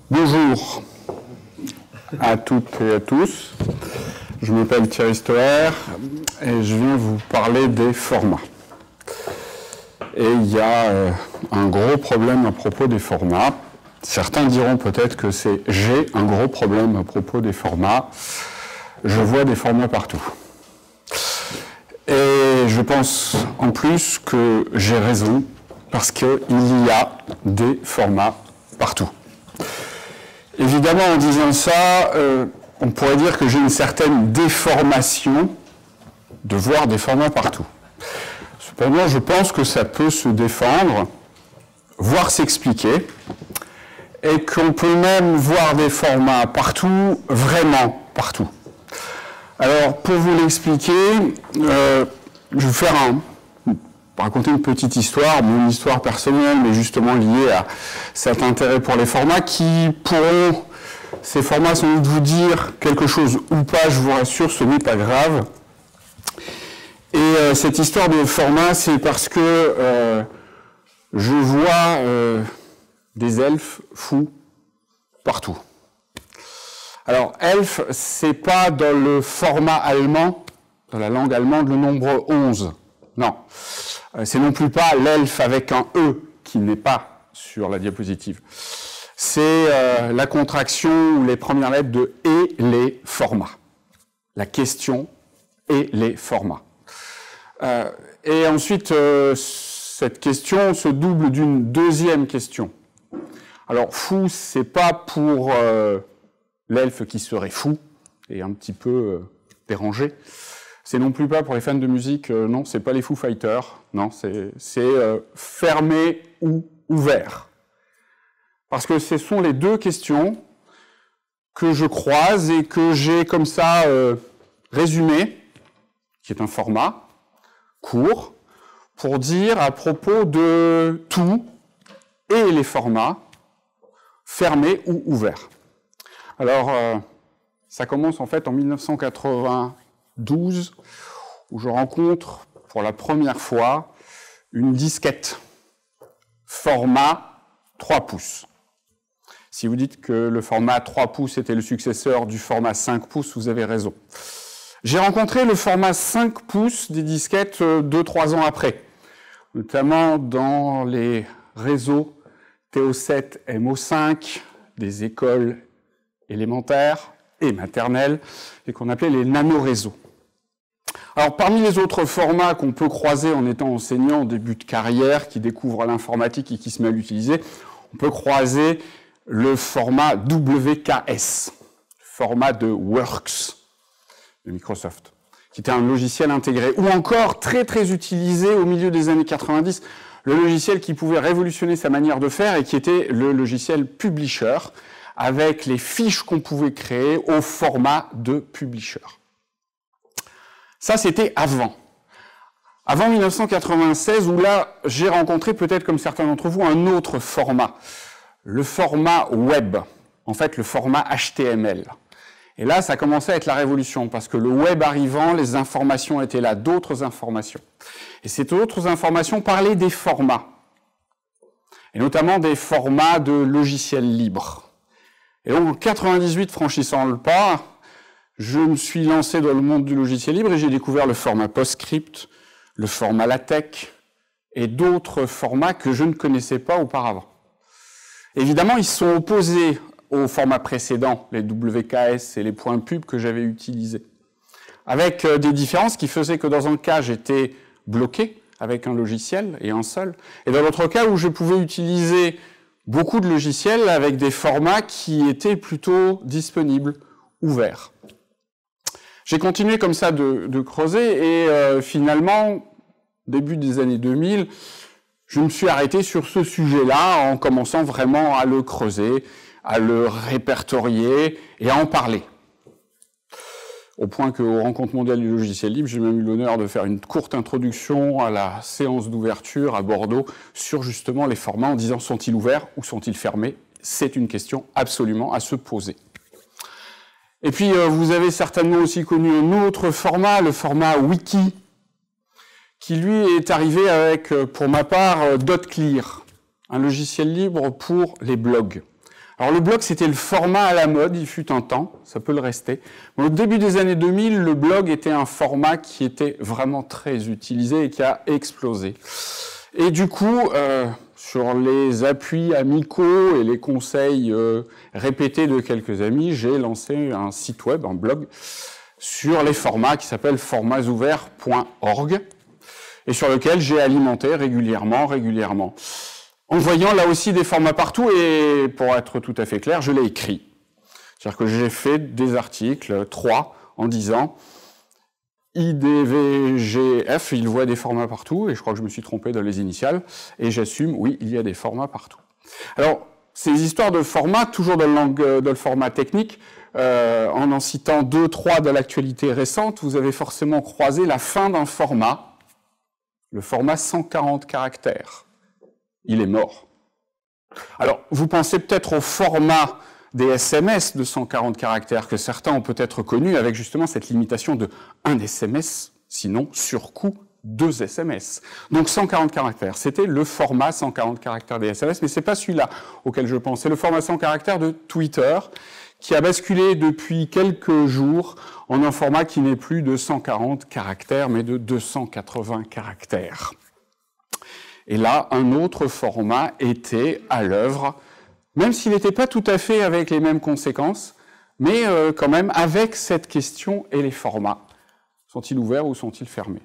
Bonjour à toutes et à tous. Je m'appelle Thierry Stoer et je viens vous parler des formats. Et il y a un gros problème à propos des formats. Certains diront peut-être que c'est « j'ai un gros problème à propos des formats ». Je vois des formats partout. Et je pense en plus que j'ai raison parce qu'il y a des formats partout. Évidemment, en disant ça, on pourrait dire que j'ai une certaine déformation de voir des formats partout. Cependant, je pense que ça peut se défendre, voire s'expliquer, et qu'on peut même voir des formats partout, vraiment partout. Alors, pour vous l'expliquer, je vais vous faire raconter une petite histoire, mon histoire personnelle, mais justement liée à cet intérêt pour les formats, qui pourront, ces formats sans doute vous dire quelque chose ou pas, je vous rassure, ce n'est pas grave. Et cette histoire de format, c'est parce que je vois des elfes fous partout. Alors, elfe, c'est pas dans le format allemand, dans la langue allemande, le nombre 11. Non. C'est non plus pas l'elfe avec un E qui n'est pas sur la diapositive. C'est la contraction ou les premières lettres de « et les formats ». La question et les formats. Et ensuite, cette question se double d'une deuxième question. Alors, fou, c'est pas pour l'elfe qui serait fou et un petit peu dérangé. C'est non plus pas pour les fans de musique, non, c'est pas les Foo Fighters, non, c'est fermé ou ouvert. Parce que ce sont les deux questions que je croise et que j'ai comme ça résumé, qui est un format court, pour dire à propos de tout et les formats fermés ou ouverts. Alors, ça commence en fait en 1992, où je rencontre pour la première fois une disquette format 3 pouces. Si vous dites que le format 3 pouces était le successeur du format 5 pouces, vous avez raison. J'ai rencontré le format 5 pouces des disquettes 2-3 ans après, notamment dans les réseaux TO7, MO5, des écoles élémentaires et maternelles, et qu'on appelait les nanoréseaux. Alors, parmi les autres formats qu'on peut croiser en étant enseignant en début de carrière, qui découvre l'informatique et qui se met à l'utiliser, on peut croiser le format WKS, format de Works de Microsoft, qui était un logiciel intégré, ou encore très très utilisé au milieu des années 90, le logiciel qui pouvait révolutionner sa manière de faire et qui était le logiciel Publisher, avec les fiches qu'on pouvait créer au format de Publisher. Ça, c'était avant. Avant 1996, où là, j'ai rencontré, peut-être comme certains d'entre vous, un autre format. Le format web. En fait, le format HTML. Et là, ça commençait à être la révolution, parce que le web arrivant, les informations étaient là, d'autres informations. Et ces autres informations parlaient des formats. Et notamment des formats de logiciels libres. Et donc, en 98, franchissant le pas, je me suis lancé dans le monde du logiciel libre et j'ai découvert le format PostScript, le format LaTeX et d'autres formats que je ne connaissais pas auparavant. Évidemment, ils sont opposés aux formats précédents, les WKS et les points pub que j'avais utilisés, avec des différences qui faisaient que dans un cas, j'étais bloqué avec un logiciel et un seul, et dans l'autre cas où je pouvais utiliser beaucoup de logiciels avec des formats qui étaient plutôt disponibles, ouverts. J'ai continué comme ça de creuser et finalement, début des années 2000, je me suis arrêté sur ce sujet-là en commençant vraiment à le creuser, à le répertorier et à en parler. Au point qu'aux Rencontres mondiales du logiciel libre, j'ai même eu l'honneur de faire une courte introduction à la séance d'ouverture à Bordeaux sur justement les formats en disant sont-ils ouverts ou sont-ils fermés? C'est une question absolument à se poser. Et puis vous avez certainement aussi connu un autre format, le format Wiki, qui lui est arrivé avec, pour ma part, .clear, un logiciel libre pour les blogs. Alors le blog, c'était le format à la mode, il fut un temps, ça peut le rester. Mais au début des années 2000, le blog était un format qui était vraiment très utilisé et qui a explosé. Et du coup, sur les appuis amicaux et les conseils répétés de quelques amis, j'ai lancé un site web, un blog, sur les formats qui s'appelle formatsouverts.org et sur lequel j'ai alimenté régulièrement. En voyant là aussi des formats partout, et pour être tout à fait clair, je l'ai écrit. C'est-à-dire que j'ai fait des articles, 3, en disant IDVGF, il voit des formats partout, et je crois que je me suis trompé dans les initiales, et j'assume, oui, il y a des formats partout. Alors, ces histoires de formats, toujours dans le format technique, en citant 2, 3 de l'actualité récente, vous avez forcément croisé la fin d'un format, le format 140 caractères. Il est mort. Alors, vous pensez peut-être au format des SMS de 140 caractères que certains ont peut-être connu avec justement cette limitation de 1 SMS, sinon surcoût 2 SMS. Donc 140 caractères, c'était le format 140 caractères des SMS, mais c'est pas celui-là auquel je pense. C'est le format 100 caractères de Twitter qui a basculé depuis quelques jours en un format qui n'est plus de 140 caractères, mais de 280 caractères. Et là, un autre format était à l'œuvre, même s'il n'était pas tout à fait avec les mêmes conséquences, mais quand même avec cette question et les formats. Sont-ils ouverts ou sont-ils fermés?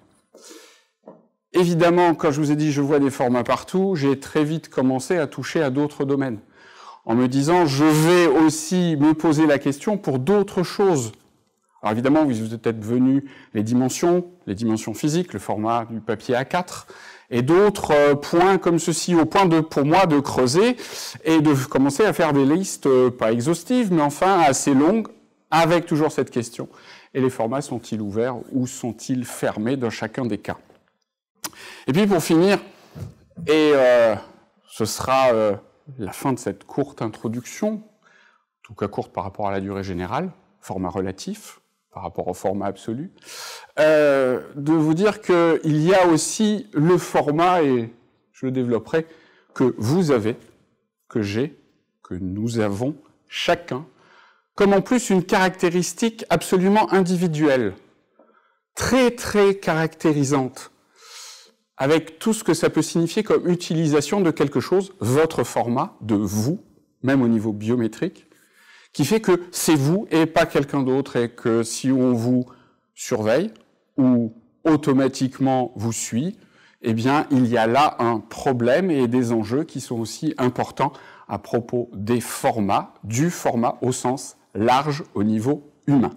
Évidemment, quand je vous ai dit je vois des formats partout, j'ai très vite commencé à toucher à d'autres domaines, en me disant je vais aussi me poser la question pour d'autres choses. Alors évidemment, vous êtes peut-être venu les dimensions physiques, le format du papier A4, et d'autres points comme ceci, au point pour moi de creuser et de commencer à faire des listes, pas exhaustives, mais enfin assez longues, avec toujours cette question. Et les formats sont-ils ouverts ou sont-ils fermés dans chacun des cas? Et puis pour finir, et ce sera la fin de cette courte introduction, en tout cas courte par rapport à la durée générale, format relatif, par rapport au format absolu, de vous dire qu'il y a aussi le format, et je le développerai, que vous avez, que j'ai, que nous avons, chacun, comme en plus une caractéristique absolument individuelle, très très caractérisante, avec tout ce que ça peut signifier comme utilisation de quelque chose, votre format, de vous, même au niveau biométrique, qui fait que c'est vous et pas quelqu'un d'autre, et que si on vous surveille ou automatiquement vous suit, eh bien, il y a là un problème et des enjeux qui sont aussi importants à propos des formats, du format au sens large au niveau humain.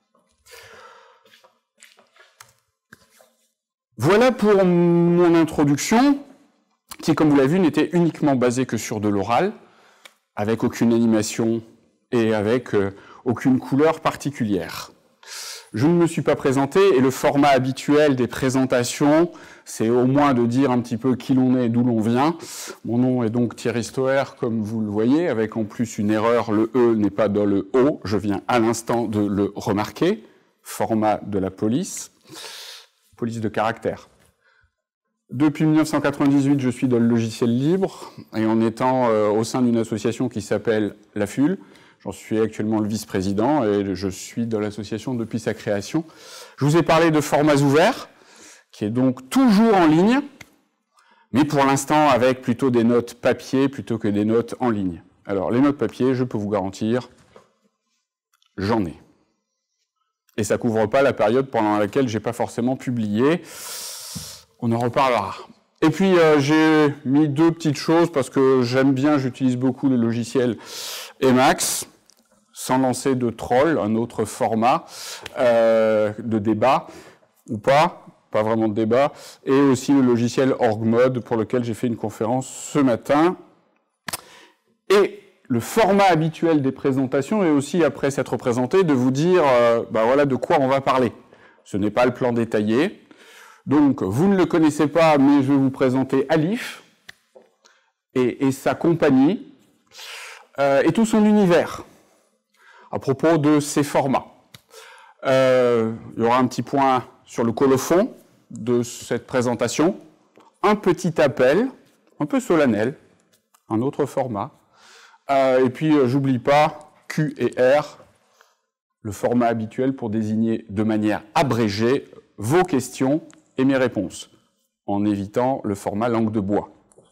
Voilà pour mon introduction, qui, comme vous l'avez vu, n'était uniquement basée que sur de l'oral, avec aucune animation et avec aucune couleur particulière. Je ne me suis pas présenté, et le format habituel des présentations, c'est au moins de dire un petit peu qui l'on est et d'où l'on vient. Mon nom est donc Thierry Stoer, comme vous le voyez, avec en plus une erreur, le E n'est pas dans le O, je viens à l'instant de le remarquer. Format de la police de caractère. Depuis 1998, je suis dans le logiciel libre, et en étant au sein d'une association qui s'appelle la FUL, j'en suis actuellement le vice-président, et je suis dans l'association depuis sa création. Je vous ai parlé de formats ouverts, qui est donc toujours en ligne, mais pour l'instant avec plutôt des notes papier plutôt que des notes en ligne. Alors, les notes papier, je peux vous garantir, j'en ai. Et ça ne couvre pas la période pendant laquelle je n'ai pas forcément publié. On en reparlera. Et puis, j'ai mis 2 petites choses, parce que j'aime bien, j'utilise beaucoup le logiciel Emacs, sans lancer de troll, un autre format de débat, ou pas vraiment de débat, et aussi le logiciel OrgMod, pour lequel j'ai fait une conférence ce matin. Et le format habituel des présentations est aussi, après s'être présenté, de vous dire voilà de quoi on va parler. Ce n'est pas le plan détaillé. Donc, vous ne le connaissez pas, mais je vais vous présenter Alif et sa compagnie et tout son univers à propos de ces formats. Il y aura un petit point sur le colophon de cette présentation, un petit appel, un peu solennel, un autre format, Et puis, j'oublie pas, Q et R, le format habituel pour désigner de manière abrégée vos questions et mes réponses, en évitant le format langue de bois.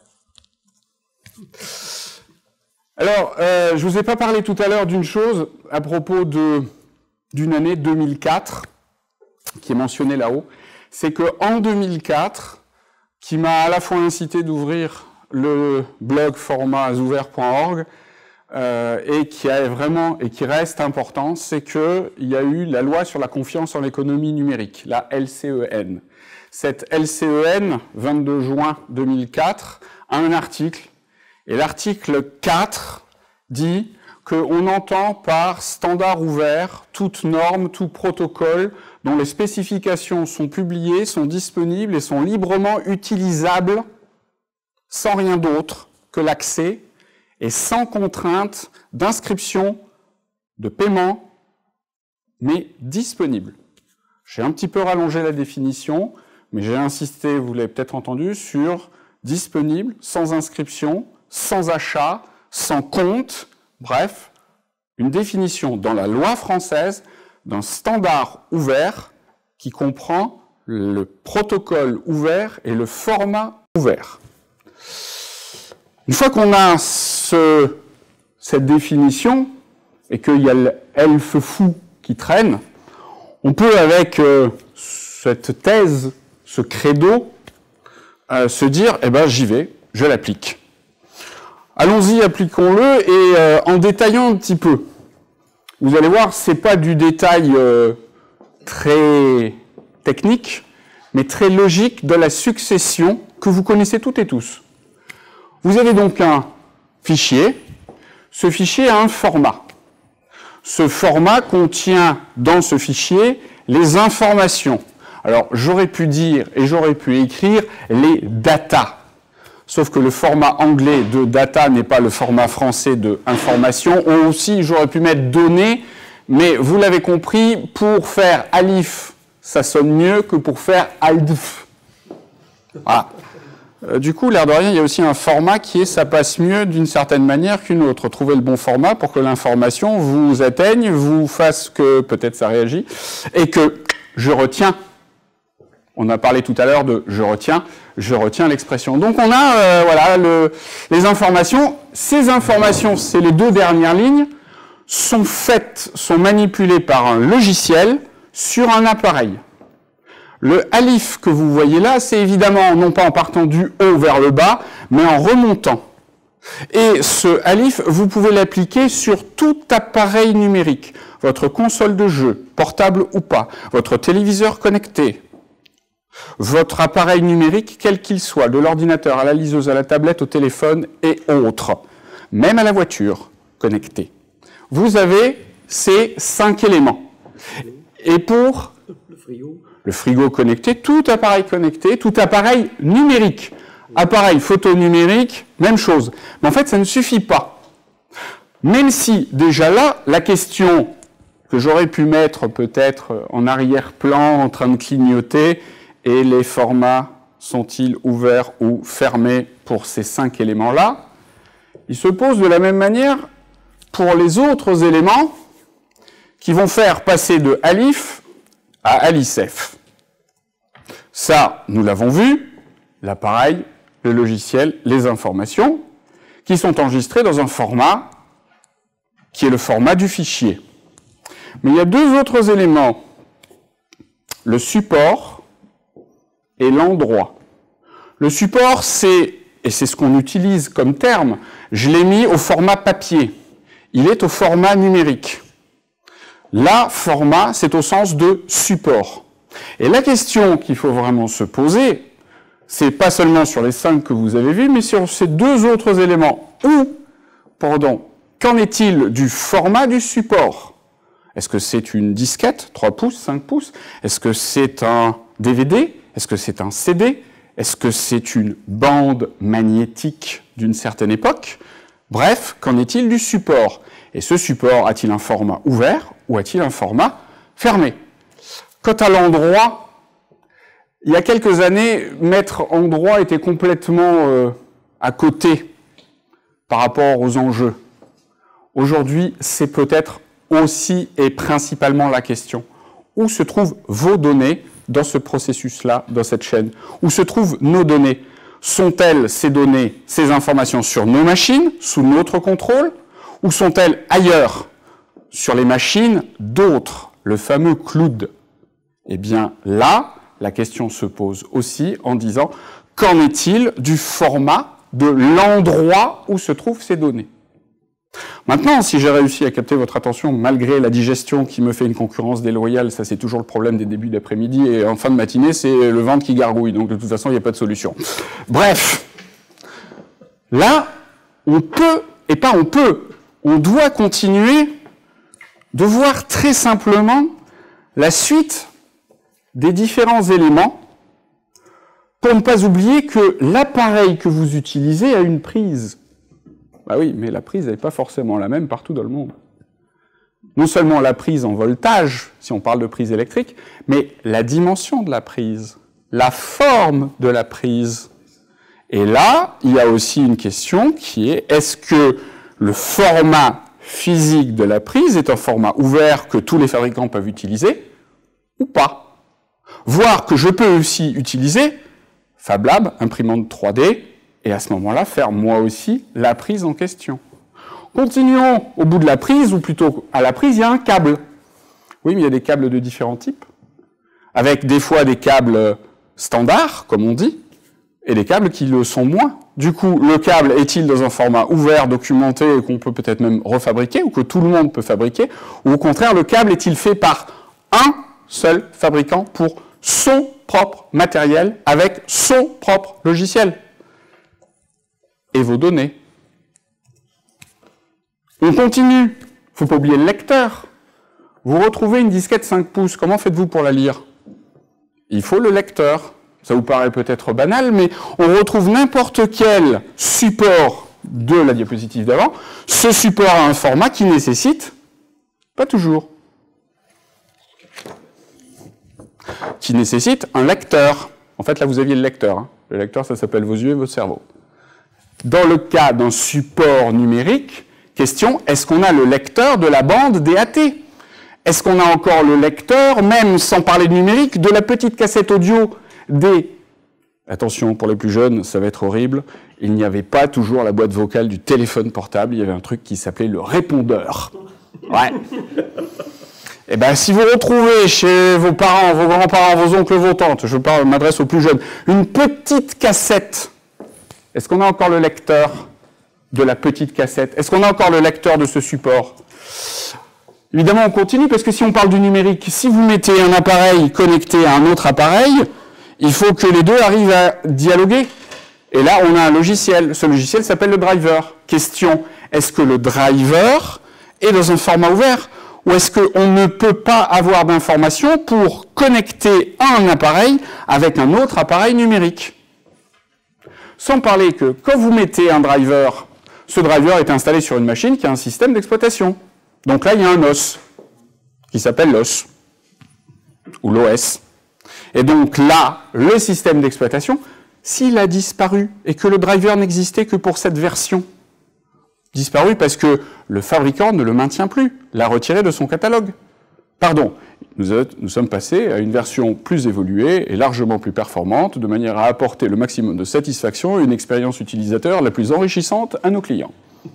Alors, je vous ai pas parlé tout à l'heure d'une chose à propos d'une année 2004, qui est mentionnée là-haut. C'est qu'en 2004, qui m'a à la fois incité d'ouvrir le blog formatsouverts.org, et qui reste important, c'est qu'il y a eu la loi sur la confiance en l'économie numérique, la LCEN. Cette LCEN, 22 juin 2004, a un article, et l'article 4 dit qu'on entend par standard ouvert toute norme, tout protocole dont les spécifications sont publiées, sont disponibles et sont librement utilisables sans rien d'autre que l'accès et sans contrainte d'inscription, de paiement, mais disponible. J'ai un petit peu rallongé la définition, mais j'ai insisté, vous l'avez peut-être entendu, sur disponible, sans inscription, sans achat, sans compte, bref, une définition dans la loi française d'un standard ouvert qui comprend le protocole ouvert et le format ouvert. Une fois qu'on a cette définition et qu'il y a l'elfe fou qui traîne, on peut avec cette thèse, ce credo, se dire « eh ben j'y vais, je l'applique ». Allons-y, appliquons-le, et en détaillant un petit peu. Vous allez voir, c'est pas du détail très technique, mais très logique de la succession que vous connaissez toutes et tous. Vous avez donc un fichier. Ce fichier a un format. Ce format contient dans ce fichier les informations. Alors, j'aurais pu dire et j'aurais pu écrire les data. Sauf que le format anglais de data n'est pas le format français de information. Ou aussi, j'aurais pu mettre données, mais vous l'avez compris, pour faire alif, ça sonne mieux que pour faire aldf. Voilà. Du coup, l'air de rien, il y a aussi un format qui est ça passe mieux d'une certaine manière qu'une autre. Trouvez le bon format pour que l'information vous atteigne, vous fasse que peut-être ça réagit, et que je retiens. On a parlé tout à l'heure de je retiens l'expression. Donc on a voilà, les informations. Ces informations, c'est les deux dernières lignes, sont manipulées par un logiciel sur un appareil. Le alif que vous voyez là, c'est évidemment non pas en partant du haut vers le bas, mais en remontant. Et ce alif, vous pouvez l'appliquer sur tout appareil numérique. Votre console de jeu, portable ou pas, votre téléviseur connecté, votre appareil numérique, quel qu'il soit, de l'ordinateur à la liseuse, à la tablette, au téléphone et autres, même à la voiture connectée. Vous avez ces 5 éléments. Et pour le frigo connecté, tout appareil numérique, appareil photo numérique, même chose. Mais en fait, ça ne suffit pas. Même si, déjà là, la question que j'aurais pu mettre peut-être en arrière-plan, en train de clignoter, et les formats sont-ils ouverts ou fermés pour ces 5 éléments-là? Il se pose de la même manière pour les autres éléments qui vont faire passer de alif à alicef. Ça, nous l'avons vu, l'appareil, le logiciel, les informations, qui sont enregistrées dans un format qui est le format du fichier. Mais il y a deux autres éléments, le support et l'endroit. Le support, et c'est ce qu'on utilise comme terme, je l'ai mis au format papier. Il est au format numérique. Là, format, c'est au sens de support. Et la question qu'il faut vraiment se poser, c'est pas seulement sur les 5 que vous avez vus, mais sur ces deux autres éléments. Qu'en est-il du format du support? Est-ce que c'est une disquette, 3 pouces, 5 pouces? Est-ce que c'est un DVD? Est-ce que c'est un CD? Est-ce que c'est une bande magnétique d'une certaine époque? Bref, qu'en est-il du support? Et ce support a-t-il un format ouvert ou a-t-il un format fermé? Quant à l'endroit, il y a quelques années, mettre endroit était complètement à côté par rapport aux enjeux. Aujourd'hui, c'est peut-être aussi et principalement la question. Où se trouvent vos données dans ce processus-là, dans cette chaîne? Où se trouvent nos données? Sont-elles ces données, ces informations sur nos machines, sous notre contrôle, ou sont-elles ailleurs, sur les machines d'autres, le fameux cloud? Eh bien là, la question se pose aussi en disant, qu'en est-il du format, de l'endroit où se trouvent ces données? Maintenant, si j'ai réussi à capter votre attention, malgré la digestion qui me fait une concurrence déloyale, ça c'est toujours le problème des débuts d'après-midi, et en fin de matinée, c'est le ventre qui gargouille, donc de toute façon, il n'y a pas de solution. Bref, là, on peut, et pas on peut, on doit continuer de voir très simplement la suite des différents éléments pour ne pas oublier que l'appareil que vous utilisez a une prise. Bah oui, mais la prise n'est pas forcément la même partout dans le monde. Non seulement la prise en voltage, si on parle de prise électrique, mais la dimension de la prise, la forme de la prise. Et là, il y a aussi une question qui est, est-ce que le format physique de la prise est un format ouvert que tous les fabricants peuvent utiliser ou pas? Voire que je peux aussi utiliser Fab Lab, imprimante 3D, et à ce moment-là, faire moi aussi la prise en question. Continuons au bout de la prise, ou plutôt à la prise, il y a un câble. Oui, mais il y a des câbles de différents types, avec des fois des câbles standards, comme on dit, et des câbles qui le sont moins. Du coup, le câble est-il dans un format ouvert, documenté, et qu'on peut peut-être même refabriquer, ou que tout le monde peut fabriquer, ou au contraire, le câble est-il fait par un seul fabricant pour son propre matériel, avec son propre logiciel et vos données. On continue. Il ne faut pas oublier le lecteur. Vous retrouvez une disquette 5 pouces. Comment faites-vous pour la lire? Il faut le lecteur. Ça vous paraît peut-être banal, mais on retrouve n'importe quel support de la diapositive d'avant. Ce support a un format qui nécessite, pas toujours, qui nécessite un lecteur. En fait, là, vous aviez le lecteur. Hein. Le lecteur, ça s'appelle vos yeux et votre cerveau. Dans le cas d'un support numérique, question, est-ce qu'on a le lecteur de la bande DAT? Est-ce qu'on a encore le lecteur, même sans parler de numérique, de la petite cassette audio des... Attention, pour les plus jeunes, ça va être horrible, il n'y avait pas toujours la boîte vocale du téléphone portable, il y avait un truc qui s'appelait le répondeur. Ouais. Eh bien, si vous retrouvez chez vos parents, vos grands-parents, vos oncles, vos tantes, je m'adresse aux plus jeunes, une petite cassette, est-ce qu'on a encore le lecteur de la petite cassette? Est-ce qu'on a encore le lecteur de ce support? Évidemment, on continue, parce que si on parle du numérique, si vous mettez un appareil connecté à un autre appareil, il faut que les deux arrivent à dialoguer. Et là, on a un logiciel. Ce logiciel s'appelle le driver. Question, est-ce que le driver est dans un format ouvert? Ou est-ce qu'on ne peut pas avoir d'informations pour connecter un appareil avec un autre appareil numérique? Sans parler que quand vous mettez un driver, ce driver est installé sur une machine qui a un système d'exploitation. Donc là, il y a un OS qui s'appelle l'OS ou l'OS. Et donc là, le système d'exploitation, s'il a disparu et que le driver n'existait que pour cette version, disparu parce que le fabricant ne le maintient plus, l'a retiré de son catalogue. Pardon, nous sommes passés à une version plus évoluée et largement plus performante, de manière à apporter le maximum de satisfaction et une expérience utilisateur la plus enrichissante à nos clients.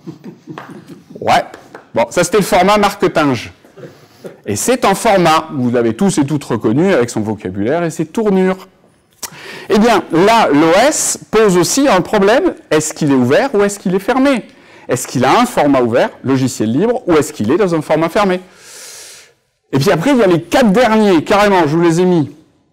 Ouais, bon, ça c'était le format marketing. Et c'est un format, vous l'avez tous et toutes reconnu avec son vocabulaire et ses tournures. Eh bien, là, l'OS pose aussi un problème, est-ce qu'il est ouvert ou est-ce qu'il est fermé? Est-ce qu'il a un format ouvert, logiciel libre, ou est-ce qu'il est dans un format fermé? Et puis après, il y a les 4 derniers, carrément, je vous les ai mis.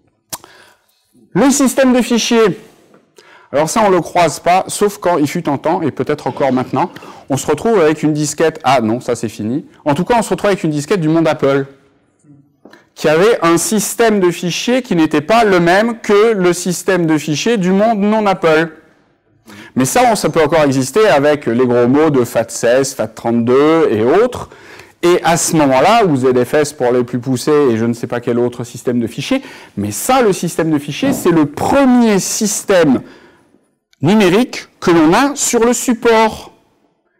Le système de fichiers. Alors ça, on ne le croise pas, sauf quand il fut un temps, et peut-être encore maintenant, on se retrouve avec une disquette, ah non, ça c'est fini. En tout cas, on se retrouve avec une disquette du monde Apple, qui avait un système de fichiers qui n'était pas le même que le système de fichiers du monde non Apple. Mais ça peut encore exister avec les gros mots de FAT16, FAT32 et autres. Et à ce moment-là, ou ZFS pour les plus poussés, et je ne sais pas quel autre système de fichiers, mais ça, le système de fichiers, c'est le premier système numérique que l'on a sur le support.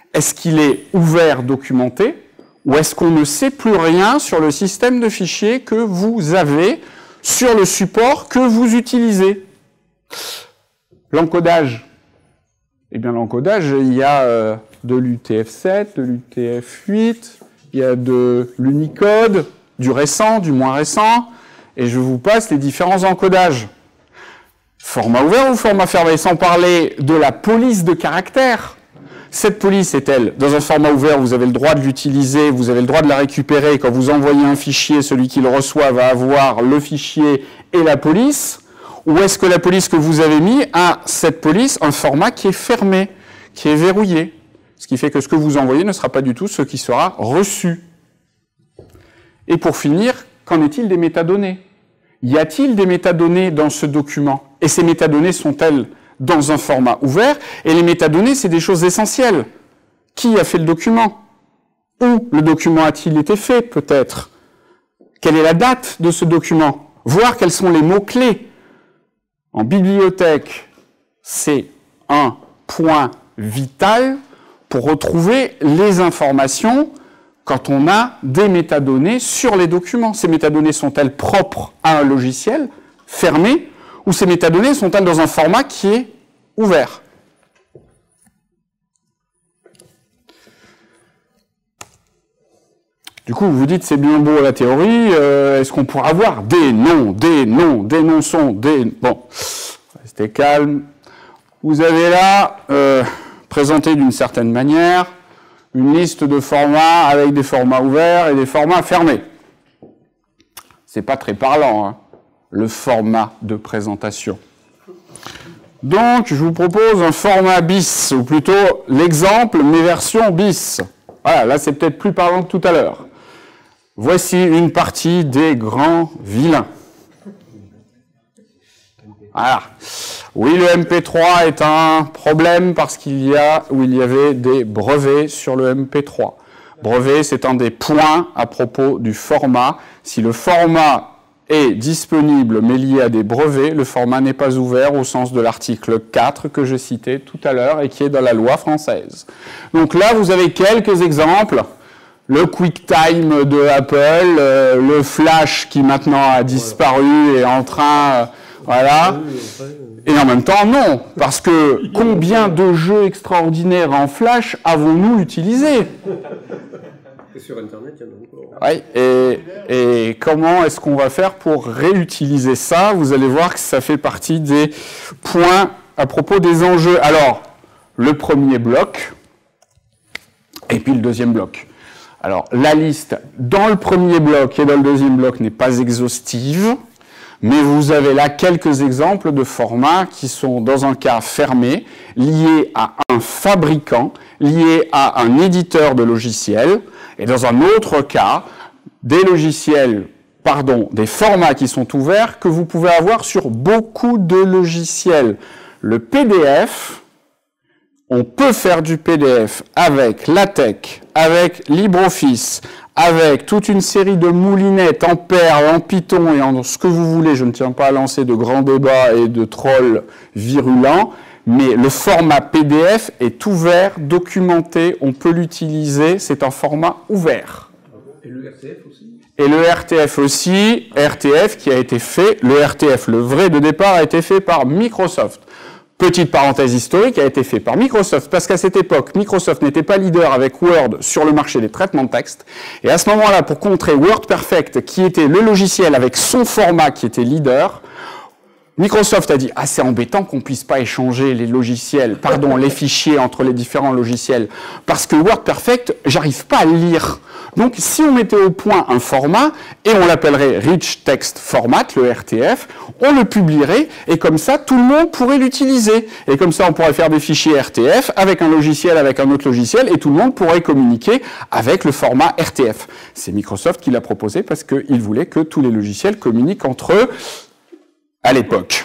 Est-ce qu'il est ouvert documenté ou est-ce qu'on ne sait plus rien sur le système de fichiers que vous avez sur le support que vous utilisez? L'encodage. Eh bien, l'encodage, il y a de l'UTF-7, de l'UTF-8, il y a de l'Unicode, du récent, du moins récent, et je vous passe les différents encodages. Format ouvert ou format fermé, sans parler de la police de caractère. Cette police est-elle, dans un format ouvert, vous avez le droit de l'utiliser, vous avez le droit de la récupérer, et quand vous envoyez un fichier, celui qui le reçoit va avoir le fichier et la police, ou est-ce que la police que vous avez mis a, cette police, un format qui est fermé, qui est verrouillé, ce qui fait que ce que vous envoyez ne sera pas du tout ce qui sera reçu. Et pour finir, qu'en est-il des métadonnées? Y a-t-il des métadonnées dans ce document? Et ces métadonnées sont-elles dans un format ouvert? Et les métadonnées, c'est des choses essentielles. Qui a fait le document? Où le document a-t-il été fait, peut-être? Quelle est la date de ce document? Voir quels sont les mots-clés. En bibliothèque, c'est un point vital pour retrouver les informations quand on a des métadonnées sur les documents. Ces métadonnées sont-elles propres à un logiciel fermé ou ces métadonnées sont-elles dans un format qui est ouvert? Du coup, vous vous dites, c'est bien beau la théorie, est-ce qu'on pourra avoir des noms, des non-sons, des... Bon, restez calme. Vous avez là, présenté d'une certaine manière, une liste de formats avec des formats ouverts et des formats fermés. C'est pas très parlant, hein, le format de présentation. Donc, je vous propose un format bis, ou plutôt l'exemple, mais version bis. Voilà, là c'est peut-être plus parlant que tout à l'heure. Voici une partie des grands vilains. Voilà. Oui, le MP3 est un problème parce qu'il y avait des brevets sur le MP3. Brevet, c'est un des points à propos du format. Si le format est disponible mais lié à des brevets, le format n'est pas ouvert au sens de l'article 4 que je citais tout à l'heure et qui est dans la loi française. Donc là, vous avez quelques exemples. Le QuickTime de Apple, le Flash qui maintenant a disparu et est en train... voilà. Et en même temps, non. Parce que combien de jeux extraordinaires en Flash avons-nous utilisés? Sur Internet, il y en a encore. Oui, et comment est-ce qu'on va faire pour réutiliser ça? Vous allez voir que ça fait partie des points à propos des enjeux. Alors, le premier bloc, et puis le deuxième bloc. Alors, la liste dans le premier bloc et dans le deuxième bloc n'est pas exhaustive, mais vous avez là quelques exemples de formats qui sont, dans un cas fermé, liés à un fabricant, liés à un éditeur de logiciels, et dans un autre cas, des des formats qui sont ouverts que vous pouvez avoir sur beaucoup de logiciels. Le PDF, on peut faire du PDF avec LaTeX, avec LibreOffice, avec toute une série de moulinettes en Perl, en Python et en ce que vous voulez. Je ne tiens pas à lancer de grands débats et de trolls virulents, mais le format PDF est ouvert, documenté, on peut l'utiliser, c'est un format ouvert. Et le RTF aussi? Et le RTF aussi, RTF qui a été fait, le RTF, le vrai de départ, a été fait par Microsoft. Petite parenthèse historique, a été fait par Microsoft, parce qu'à cette époque, Microsoft n'était pas leader avec Word sur le marché des traitements de texte. Et à ce moment-là, pour contrer WordPerfect, qui était le logiciel avec son format qui était leader, Microsoft a dit « Ah, c'est embêtant qu'on puisse pas échanger les logiciels, pardon, les fichiers entre les différents logiciels, parce que WordPerfect, j'arrive pas à le lire. » Donc, si on mettait au point un format, et on l'appellerait Rich Text Format, le RTF, on le publierait, et comme ça, tout le monde pourrait l'utiliser. Et comme ça, on pourrait faire des fichiers RTF avec un logiciel, avec un autre logiciel, et tout le monde pourrait communiquer avec le format RTF. C'est Microsoft qui l'a proposé parce qu'il voulait que tous les logiciels communiquent entre eux à l'époque.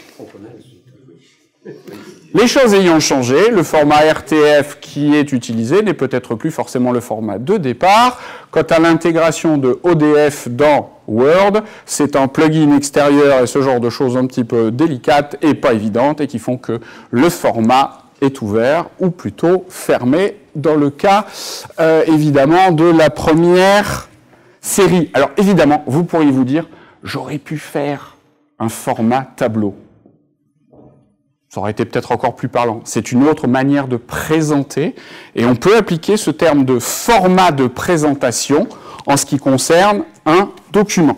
Les choses ayant changé, le format RTF qui est utilisé n'est peut-être plus forcément le format de départ. Quant à l'intégration de ODF dans Word, c'est un plugin extérieur et ce genre de choses un petit peu délicates et pas évidentes et qui font que le format est ouvert ou plutôt fermé dans le cas, évidemment, de la première série. Alors, évidemment, vous pourriez vous dire, j'aurais pu faire un format tableau. Ça aurait été peut-être encore plus parlant. C'est une autre manière de présenter, et on peut appliquer ce terme de format de présentation en ce qui concerne un document.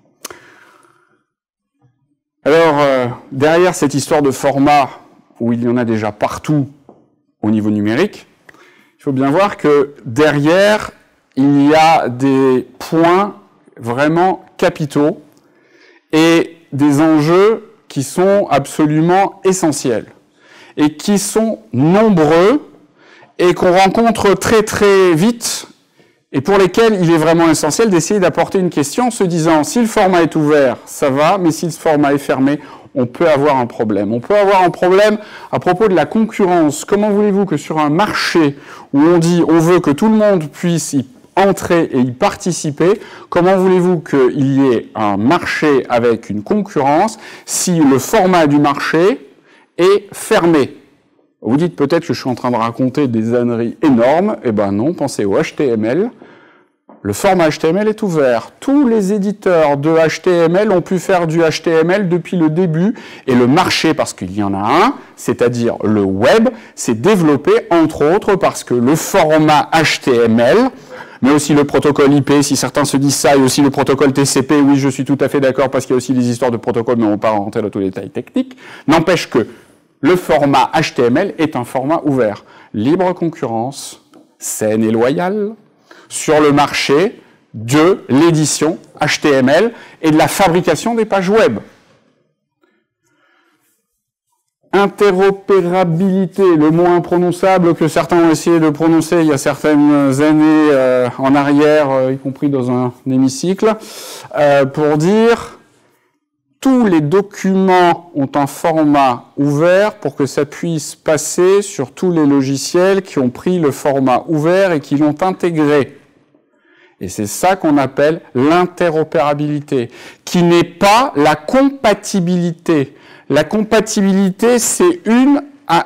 Alors, derrière cette histoire de format, où il y en a déjà partout au niveau numérique, il faut bien voir que derrière, il y a des points vraiment capitaux et des enjeux qui sont absolument essentiels et qui sont nombreux et qu'on rencontre très très vite et pour lesquels il est vraiment essentiel d'essayer d'apporter une question en se disant si le format est ouvert, ça va, mais si le format est fermé, on peut avoir un problème. On peut avoir un problème à propos de la concurrence. Comment voulez-vous que sur un marché où on dit on veut que tout le monde puisse y entrer et y participer, comment voulez-vous qu'il y ait un marché avec une concurrence si le format du marché est fermé? Vous dites peut-être que je suis en train de raconter des âneries énormes. Eh ben non, pensez au HTML. Le format HTML est ouvert. Tous les éditeurs de HTML ont pu faire du HTML depuis le début. Et le marché, parce qu'il y en a un, c'est-à-dire le web, s'est développé, entre autres, parce que le format HTML, mais aussi le protocole IP, si certains se disent ça, et aussi le protocole TCP, oui, je suis tout à fait d'accord, parce qu'il y a aussi des histoires de protocoles, mais on ne va pas rentrer dans tous les détails techniques, n'empêche que le format HTML est un format ouvert. Libre concurrence, saine et loyale, sur le marché de l'édition HTML et de la fabrication des pages web. Interopérabilité, le mot imprononçable que certains ont essayé de prononcer il y a certaines années en arrière, y compris dans un hémicycle, pour dire tous les documents ont un format ouvert pour que ça puisse passer sur tous les logiciels qui ont pris le format ouvert et qui l'ont intégré. Et c'est ça qu'on appelle l'interopérabilité, qui n'est pas la compatibilité. La compatibilité, c'est une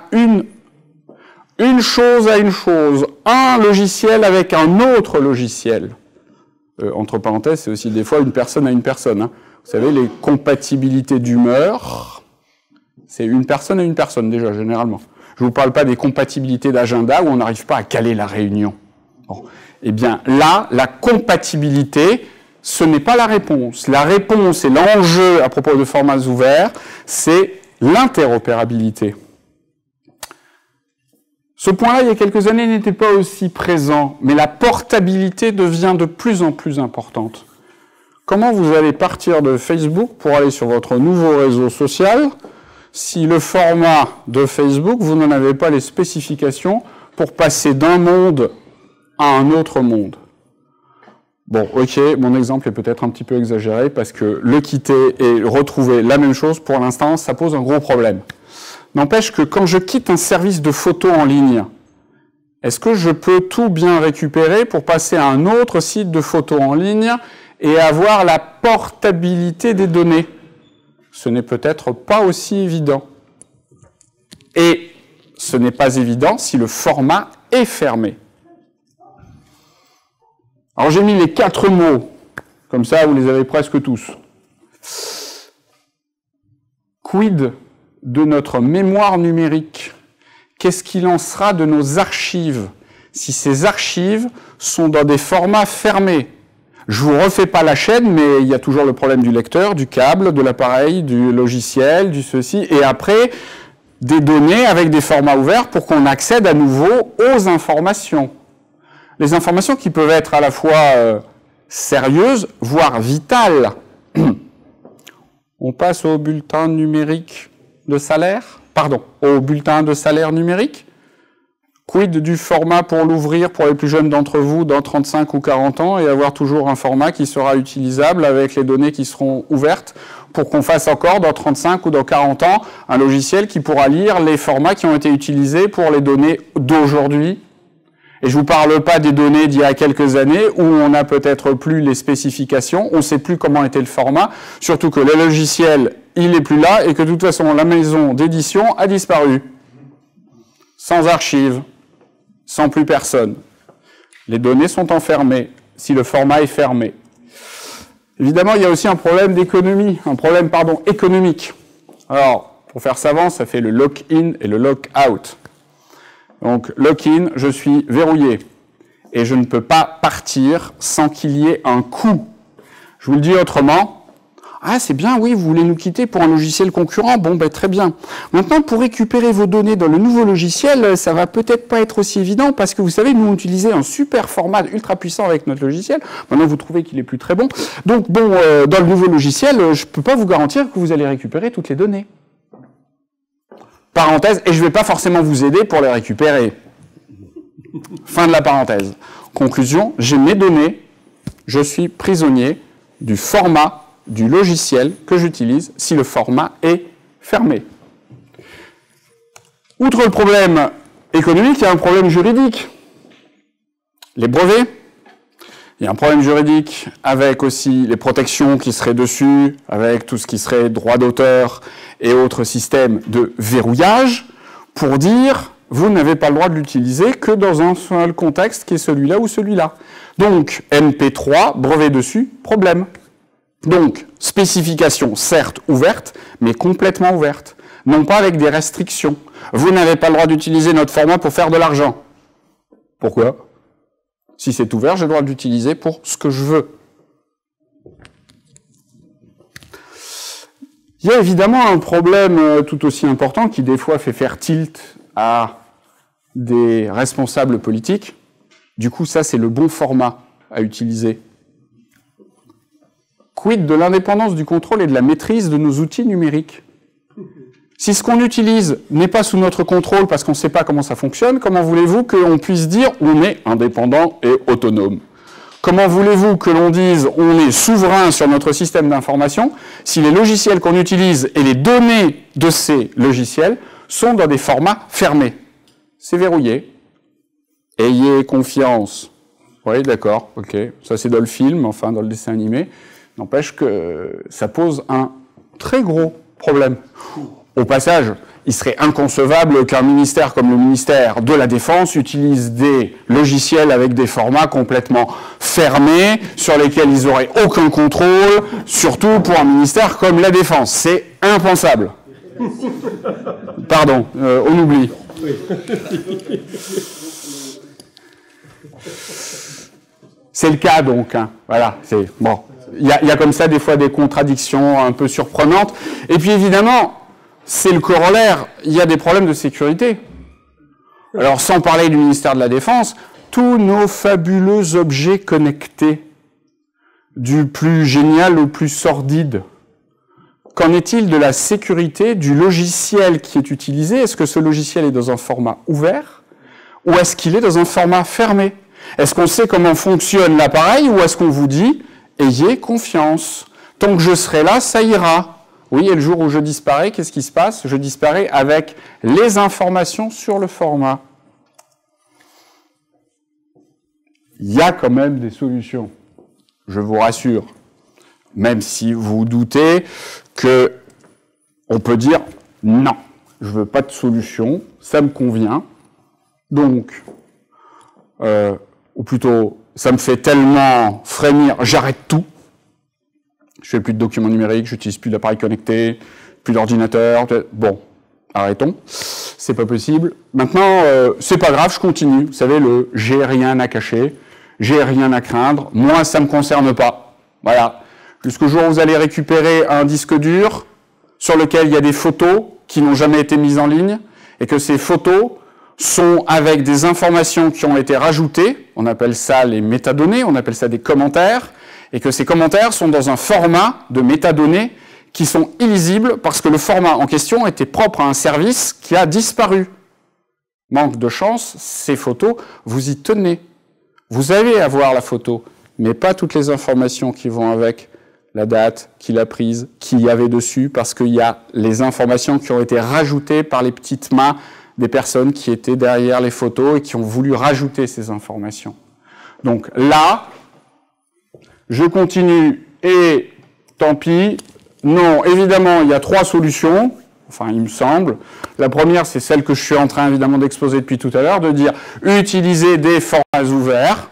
chose à une chose, un logiciel avec un autre logiciel. Entre parenthèses, c'est aussi des fois une personne à une personne. Hein. Vous savez, les compatibilités d'humeur, c'est une personne à une personne déjà, généralement. Je ne vous parle pas des compatibilités d'agenda où on n'arrive pas à caler la réunion. Bon. Eh bien, là, la compatibilité, ce n'est pas la réponse. La réponse et l'enjeu à propos de formats ouverts, c'est l'interopérabilité. Ce point-là, il y a quelques années, n'était pas aussi présent, mais la portabilité devient de plus en plus importante. Comment vous allez partir de Facebook pour aller sur votre nouveau réseau social si le format de Facebook, vous n'en avez pas les spécifications pour passer d'un monde à un autre monde? Bon, ok, mon exemple est peut-être un petit peu exagéré parce que le quitter et retrouver la même chose, pour l'instant, ça pose un gros problème. N'empêche que quand je quitte un service de photo en ligne, est-ce que je peux tout bien récupérer pour passer à un autre site de photo en ligne et avoir la portabilité des données? Ce n'est peut-être pas aussi évident. Et ce n'est pas évident si le format est fermé. Alors j'ai mis les 4 mots, comme ça vous les avez presque tous. Quid de notre mémoire numérique? Qu'est-ce qu'il en sera de nos archives si ces archives sont dans des formats fermés? Je vous refais pas la chaîne, mais il y a toujours le problème du lecteur, du câble, de l'appareil, du logiciel, du ceci, et après des données avec des formats ouverts pour qu'on accède à nouveau aux informations. Les informations qui peuvent être à la fois sérieuses, voire vitales. On passe au bulletin numérique de salaire, au bulletin de salaire numérique. Quid du format pour l'ouvrir pour les plus jeunes d'entre vous dans 35 ou 40 ans et avoir toujours un format qui sera utilisable avec les données qui seront ouvertes pour qu'on fasse encore dans 35 ou dans 40 ans un logiciel qui pourra lire les formats qui ont été utilisés pour les données d'aujourd'hui. Et je ne vous parle pas des données d'il y a quelques années où on n'a peut-être plus les spécifications, on ne sait plus comment était le format, surtout que le logiciel, il n'est plus là et que de toute façon, la maison d'édition a disparu. sans archives, sans plus personne. Les données sont enfermées, si le format est fermé. Évidemment, il y a aussi un problème d'économie, économique. Alors, pour faire savant, ça fait le lock-in et le lock-out. Donc, lock-in, je suis verrouillé. Et je ne peux pas partir sans qu'il y ait un coût. Je vous le dis autrement. Ah, c'est bien, oui, vous voulez nous quitter pour un logiciel concurrent. Bon, ben, très bien. Maintenant, pour récupérer vos données dans le nouveau logiciel, ça va peut-être pas être aussi évident parce que vous savez, nous, on utilisait un super format ultra puissant avec notre logiciel. Maintenant, vous trouvez qu'il est plus très bon. Donc, bon, dans le nouveau logiciel, je peux pas vous garantir que vous allez récupérer toutes les données. Parenthèse, et je vais pas forcément vous aider pour les récupérer. Fin de la parenthèse. Conclusion, j'ai mes données, je suis prisonnier du format du logiciel que j'utilise si le format est fermé. Outre le problème économique, il y a un problème juridique. Les brevets, il y a un problème juridique avec aussi les protections qui seraient dessus, avec tout ce qui serait droit d'auteur et autres systèmes de verrouillage, pour dire vous n'avez pas le droit de l'utiliser que dans un seul contexte qui est celui-là ou celui-là. Donc, MP3, brevet dessus, problème. Donc, spécification certes ouverte, mais complètement ouverte. Non pas avec des restrictions. Vous n'avez pas le droit d'utiliser notre format pour faire de l'argent. Pourquoi? Si c'est ouvert, j'ai le droit de l'utiliser pour ce que je veux. Il y a évidemment un problème tout aussi important qui des fois fait faire tilt à des responsables politiques. Du coup, ça, c'est le bon format à utiliser. Quid de l'indépendance du contrôle et de la maîtrise de nos outils numériques? Si ce qu'on utilise n'est pas sous notre contrôle parce qu'on ne sait pas comment ça fonctionne, comment voulez-vous qu'on puisse dire on est indépendant et autonome? Comment voulez-vous que l'on dise on est souverain sur notre système d'information si les logiciels qu'on utilise et les données de ces logiciels sont dans des formats fermés? C'est verrouillé. Ayez confiance. Oui, d'accord, ok. Ça, c'est dans le film, enfin, dans le dessin animé. N'empêche que ça pose un très gros problème. Au passage, il serait inconcevable qu'un ministère comme le ministère de la Défense utilise des logiciels avec des formats complètement fermés, sur lesquels ils n'auraient aucun contrôle, surtout pour un ministère comme la Défense. C'est impensable. Pardon, on oublie. C'est le cas donc, hein. Voilà, c'est bon. Il y a comme ça des fois des contradictions un peu surprenantes. Et puis évidemment, c'est le corollaire, il y a des problèmes de sécurité. Alors sans parler du ministère de la Défense, tous nos fabuleux objets connectés, du plus génial au plus sordide. Qu'en est-il de la sécurité du logiciel qui est utilisé? Est-ce que ce logiciel est dans un format ouvert ou est-ce qu'il est dans un format fermé? Est-ce qu'on sait comment fonctionne l'appareil ou est-ce qu'on vous dit « ayez confiance, tant que je serai là, ça ira ». Oui, et le jour où je disparais, qu'est-ce qui se passe? Je disparais avec les informations sur le format. Il y a quand même des solutions, je vous rassure. Même si vous doutez que on peut dire « non, je veux pas de solution, ça me convient ». Donc, ou plutôt, ça me fait tellement frémir, j'arrête tout. Je fais plus de documents numériques, j'utilise plus d'appareils connectés, plus d'ordinateur. Bon, arrêtons. C'est pas possible. Maintenant, c'est pas grave, je continue. Vous savez, le j'ai rien à cacher, j'ai rien à craindre. Moi, ça me concerne pas. Voilà. Jusqu'au jour où vous allez récupérer un disque dur sur lequel il y a des photos qui n'ont jamais été mises en ligne et que ces photos sont avec des informations qui ont été rajoutées. On appelle ça les métadonnées, on appelle ça des commentaires. Et que ces commentaires sont dans un format de métadonnées qui sont illisibles parce que le format en question était propre à un service qui a disparu. Manque de chance, ces photos, vous y tenez. Vous allez avoir la photo, mais pas toutes les informations qui vont avec, la date, qui l'a prise, qui y avait dessus, parce qu'il y a les informations qui ont été rajoutées par les petites mains des personnes qui étaient derrière les photos et qui ont voulu rajouter ces informations. Donc là, je continue et tant pis. Non, évidemment, il y a 3 solutions. enfin il me semble. La première, c'est celle que je suis en train évidemment d'exposer depuis tout à l'heure, de dire utiliser des formats ouverts.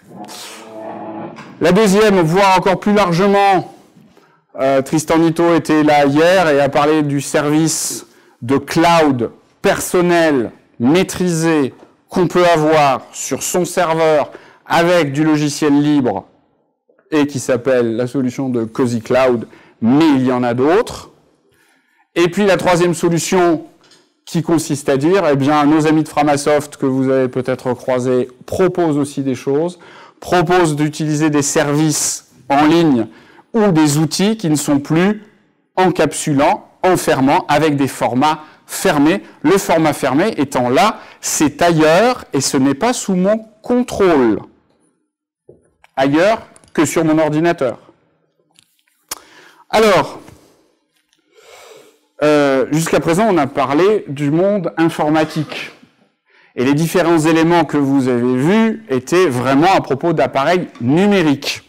La deuxième, voire encore plus largement, Tristan Nitto était là hier et a parlé du service de cloud personnel, maîtrisé, qu'on peut avoir sur son serveur avec du logiciel libre et qui s'appelle la solution de Cozy Cloud, mais il y en a d'autres. Et puis la troisième solution qui consiste à dire, eh bien, nos amis de Framasoft que vous avez peut-être croisés proposent aussi des choses, proposent d'utiliser des services en ligne ou des outils qui ne sont plus encapsulants, enfermants, avec des formats fermés. Le format fermé étant là, c'est ailleurs et ce n'est pas sous mon contrôle. Ailleurs que sur mon ordinateur. Alors, jusqu'à présent, on a parlé du monde informatique. Et les différents éléments que vous avez vus étaient vraiment à propos d'appareils numériques.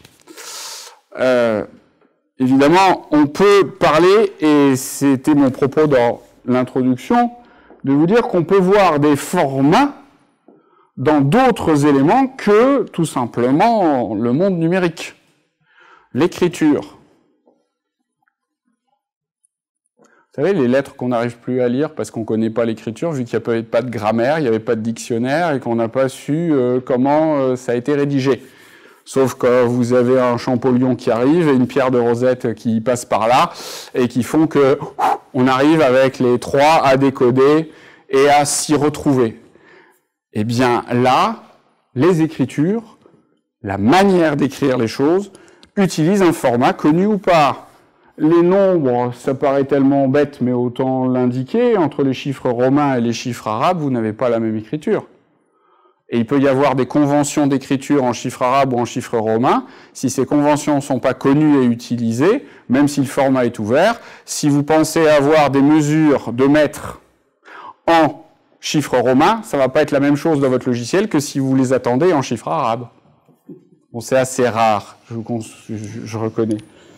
Évidemment, on peut parler, et c'était mon propos dans l'introduction, de vous dire qu'on peut voir des formats dans d'autres éléments que, tout simplement, le monde numérique. L'écriture. Vous savez, les lettres qu'on n'arrive plus à lire parce qu'on ne connaît pas l'écriture, vu qu'il n'y avait pas de grammaire, il n'y avait pas de dictionnaire, et qu'on n'a pas su comment ça a été rédigé. Sauf que vous avez un Champollion qui arrive et une pierre de Rosette qui passe par là, et qui font que on arrive avec les trois à décoder et à s'y retrouver. Eh bien là, les écritures, la manière d'écrire les choses, utilisent un format connu ou pas. Les nombres, ça paraît tellement bête, mais autant l'indiquer, entre les chiffres romains et les chiffres arabes, vous n'avez pas la même écriture. Et il peut y avoir des conventions d'écriture en chiffres arabes ou en chiffres romains. Si ces conventions ne sont pas connues et utilisées, même si le format est ouvert, si vous pensez avoir des mesures de mètres en chiffres romains, ça ne va pas être la même chose dans votre logiciel que si vous les attendez en chiffres arabes. Bon, c'est assez rare, je reconnais.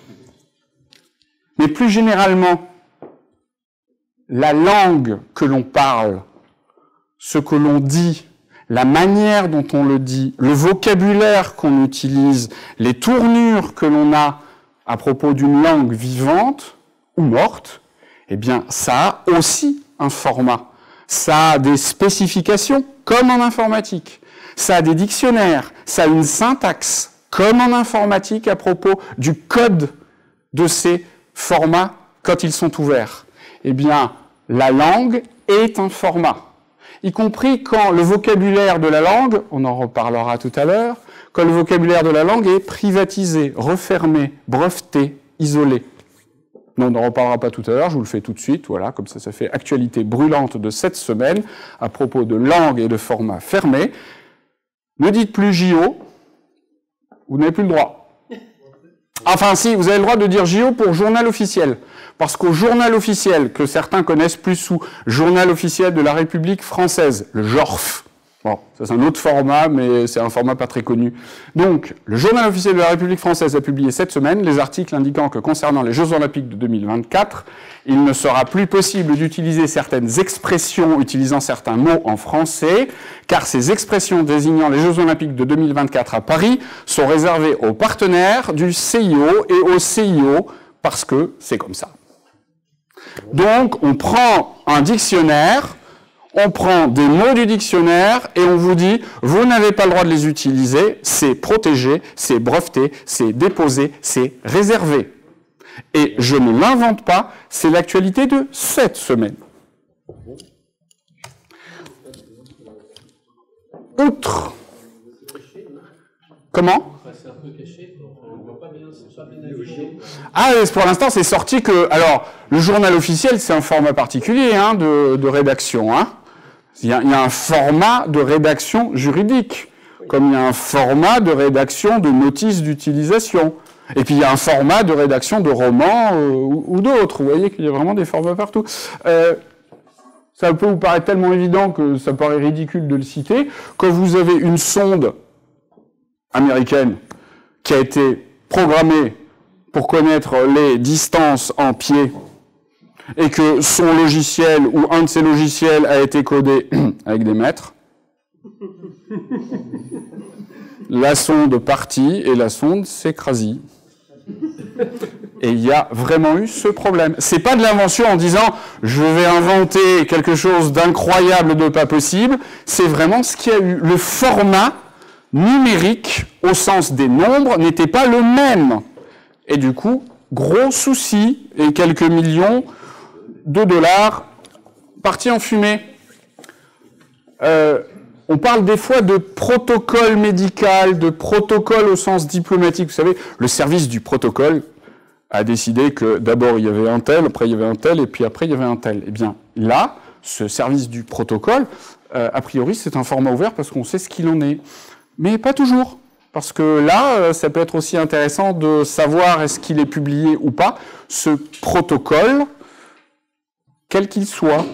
Mais plus généralement, la langue que l'on parle, ce que l'on dit, la manière dont on le dit, le vocabulaire qu'on utilise, les tournures que l'on a à propos d'une langue vivante ou morte, eh bien, ça a aussi un format. Ça a des spécifications, comme en informatique. Ça a des dictionnaires, ça a une syntaxe, comme en informatique à propos du code de ces formats quand ils sont ouverts. Eh bien, la langue est un format. Y compris quand le vocabulaire de la langue, on en reparlera tout à l'heure, quand le vocabulaire de la langue est privatisé, refermé, breveté, isolé. Non, on n'en reparlera pas tout à l'heure, je vous le fais tout de suite, voilà, comme ça fait actualité brûlante de cette semaine, à propos de langue et de format fermé. Ne dites plus JO, vous n'avez plus le droit. Enfin si, vous avez le droit de dire JO pour journal officiel. Parce qu'au journal officiel, que certains connaissent plus sous journal officiel de la République française, le JORF. Bon, ça c'est un autre format, mais c'est un format pas très connu. Donc, le journal officiel de la République française a publié cette semaine les articles indiquant que concernant les Jeux Olympiques de 2024, il ne sera plus possible d'utiliser certaines expressions utilisant certains mots en français, car ces expressions désignant les Jeux Olympiques de 2024 à Paris sont réservées aux partenaires du CIO et au CIO, parce que c'est comme ça. Donc, on prend un dictionnaire, on prend des mots du dictionnaire et on vous dit, vous n'avez pas le droit de les utiliser, c'est protégé, c'est breveté, c'est déposé, c'est réservé. Et je ne l'invente pas, c'est l'actualité de cette semaine. Outre. Comment ? Ah, pour l'instant, c'est sorti que... Alors, le journal officiel, c'est un format particulier hein, de rédaction. Hein. Il y a un format de rédaction juridique, comme il y a un format de rédaction de notice d'utilisation. Et puis, il y a un format de rédaction de romans ou d'autres. Vous voyez qu'il y a vraiment des formats partout. Ça peut vous paraître tellement évident que ça paraît ridicule de le citer. Quand vous avez une sonde américaine qui a été programmée pour connaître les distances en pieds et que son logiciel ou un de ses logiciels a été codé avec des mètres, la sonde partit et la sonde s'écrase. Et il y a vraiment eu ce problème. C'est pas de l'invention en disant je vais inventer quelque chose d'incroyable, de pas possible. C'est vraiment ce qu'il y a eu. Le format numérique, au sens des nombres, n'était pas le même. Et du coup, gros souci et quelques millions de dollars partis en fumée. On parle des fois de protocole médical, de protocole au sens diplomatique. Vous savez, le service du protocole a décidé que d'abord il y avait un tel, après il y avait un tel, et puis après il y avait un tel. Eh bien là, ce service du protocole, a priori c'est un format ouvert parce qu'on sait ce qu'il en est. Mais pas toujours. Parce que là, ça peut être aussi intéressant de savoir est-ce qu'il est publié ou pas, ce protocole, quel qu'il soit.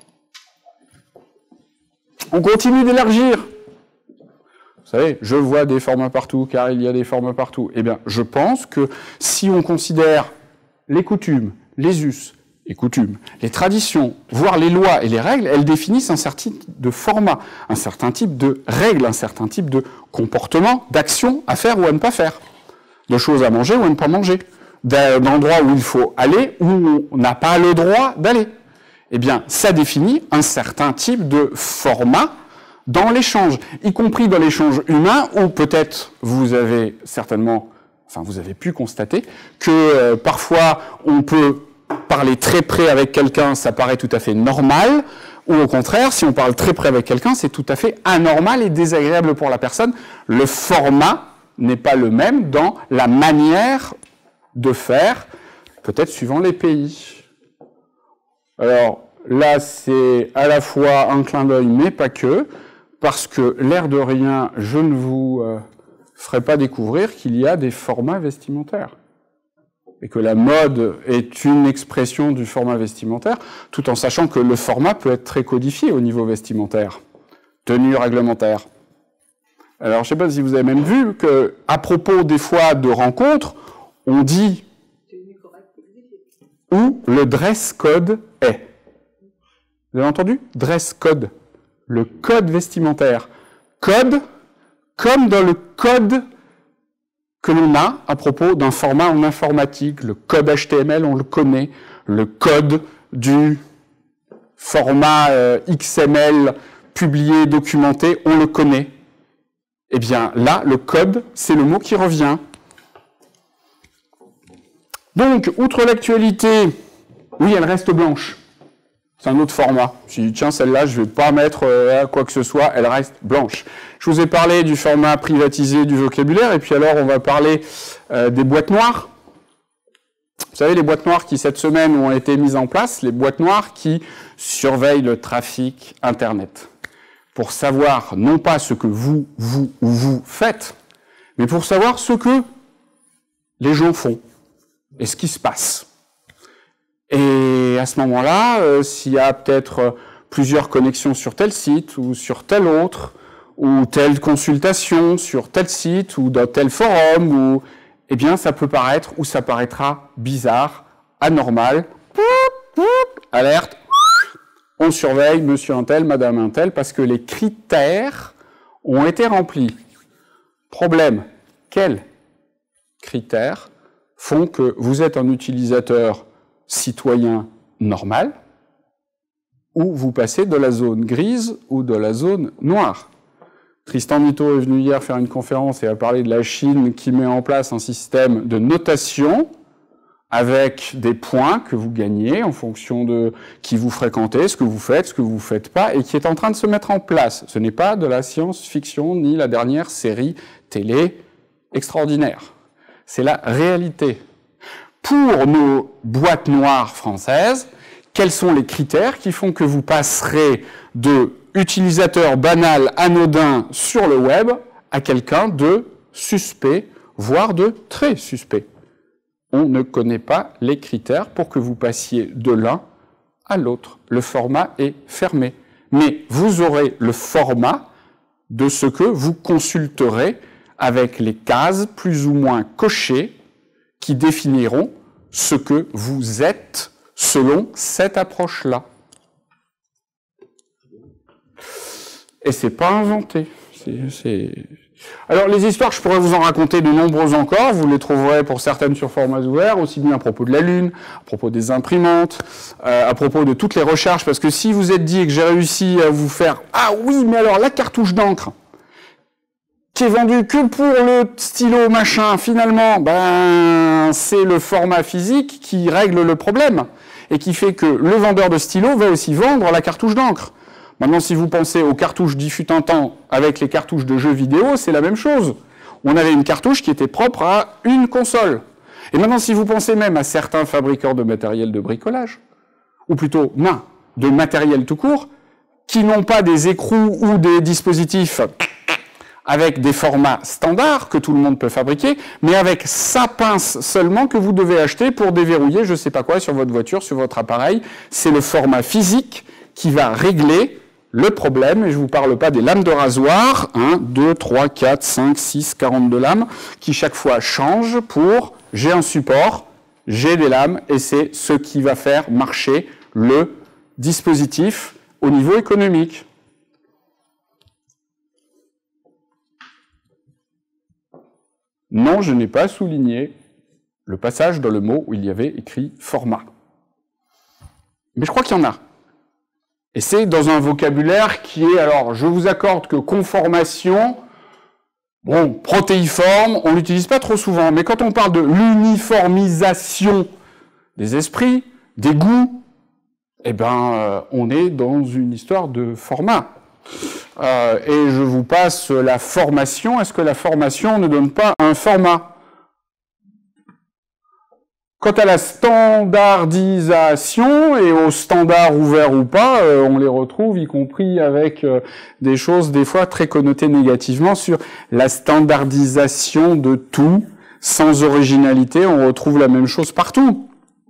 On continue d'élargir. Vous savez, je vois des formats partout, car il y a des formats partout. Eh bien, je pense que si on considère les coutumes, les us et coutumes, les traditions, voire les lois et les règles, elles définissent un certain type de format, un certain type de règles, un certain type de comportement, d'action à faire ou à ne pas faire, de choses à manger ou à ne pas manger, d'endroits où il faut aller ou on n'a pas le droit d'aller. Eh bien, ça définit un certain type de format dans l'échange, y compris dans l'échange humain, où peut-être vous avez certainement, enfin vous avez pu constater que parfois on peut parler très près avec quelqu'un, ça paraît tout à fait normal, ou au contraire, si on parle très près avec quelqu'un, c'est tout à fait anormal et désagréable pour la personne. Le format n'est pas le même dans la manière de faire, peut-être suivant les pays. Alors là, c'est à la fois un clin d'œil, mais pas que, parce que l'air de rien, je ne vous ferai pas découvrir qu'il y a des formats vestimentaires. Et que la mode est une expression du format vestimentaire, tout en sachant que le format peut être très codifié au niveau vestimentaire. Tenue réglementaire. Alors, je ne sais pas si vous avez même vu qu'à propos des fois de rencontres, on dit où le dress code est. Vous avez entendu? Dress code. Le code vestimentaire. Code, comme dans le code que l'on a à propos d'un format en informatique. Le code HTML, on le connaît. Le code du format XML publié, documenté, on le connaît. Eh bien, là, le code, c'est le mot qui revient. Donc, outre l'actualité, oui, elle reste blanche. C'est un autre format. Je dis, tiens, celle-là, je ne vais pas mettre quoi que ce soit, elle reste blanche. Je vous ai parlé du format privatisé du vocabulaire, et puis alors, on va parler des boîtes noires. Vous savez, les boîtes noires qui, cette semaine, ont été mises en place, les boîtes noires qui surveillent le trafic Internet. Pour savoir, non pas ce que vous faites, mais pour savoir ce que les gens font et ce qui se passe. Et à ce moment-là, s'il y a peut-être plusieurs connexions sur tel site ou sur tel autre, ou telle consultation sur tel site ou dans tel forum, eh bien ça peut paraître ou ça paraîtra bizarre, anormal, alerte, on surveille monsieur un tel, madame un tel, parce que les critères ont été remplis. Problème, quels critères font que vous êtes un utilisateur citoyen normal, ou vous passez de la zone grise ou de la zone noire. Tristan Mitteau est venu hier faire une conférence et a parlé de la Chine qui met en place un système de notation avec des points que vous gagnez en fonction de qui vous fréquentez, ce que vous faites pas, et qui est en train de se mettre en place. Ce n'est pas de la science-fiction ni la dernière série télé extraordinaire. C'est la réalité. Pour nos boîtes noires françaises, quels sont les critères qui font que vous passerez de utilisateur banal, anodin sur le web à quelqu'un de suspect, voire de très suspect? On ne connaît pas les critères pour que vous passiez de l'un à l'autre. Le format est fermé. Mais vous aurez le format de ce que vous consulterez avec les cases plus ou moins cochées qui définiront ce que vous êtes selon cette approche-là. Et c'est pas inventé. Alors, les histoires, je pourrais vous en raconter de nombreuses encore. Vous les trouverez pour certaines sur formats ouverts, aussi bien à propos de la Lune, à propos des imprimantes, à propos de toutes les recherches. Parce que si vous êtes dit que j'ai réussi à vous faire « Ah oui, mais alors la cartouche d'encre, qui est vendue que pour le stylo machin, finalement, ben c'est le format physique qui règle le problème. Et qui fait que le vendeur de stylo va aussi vendre la cartouche d'encre. Maintenant, si vous pensez aux cartouches d'il fut un temps avec les cartouches de jeux vidéo, c'est la même chose. On avait une cartouche qui était propre à une console. Et maintenant, si vous pensez même à certains fabricants de matériel de bricolage, ou plutôt, non, de matériel tout court, qui n'ont pas des écrous ou des dispositifs avec des formats standards que tout le monde peut fabriquer, mais avec sa pince seulement que vous devez acheter pour déverrouiller je ne sais pas quoi sur votre voiture, sur votre appareil. C'est le format physique qui va régler le problème, et je ne vous parle pas des lames de rasoir, 1, 2, 3, 4, 5, 6, 42 lames, qui chaque fois changent pour j'ai un support, j'ai des lames, et c'est ce qui va faire marcher le dispositif au niveau économique. Non, je n'ai pas souligné le passage dans le mot où il y avait écrit format. Mais je crois qu'il y en a. Et c'est dans un vocabulaire qui est, alors je vous accorde que conformation, bon, protéiforme, on l'utilise pas trop souvent, mais quand on parle de l'uniformisation des esprits, des goûts, eh ben, on est dans une histoire de format. Et je vous passe la formation. Est-ce que la formation ne donne pas un format ? Quant à la standardisation et aux standards ouverts ou pas, on les retrouve, y compris avec des choses des fois très connotées négativement sur la standardisation de tout, sans originalité, on retrouve la même chose partout.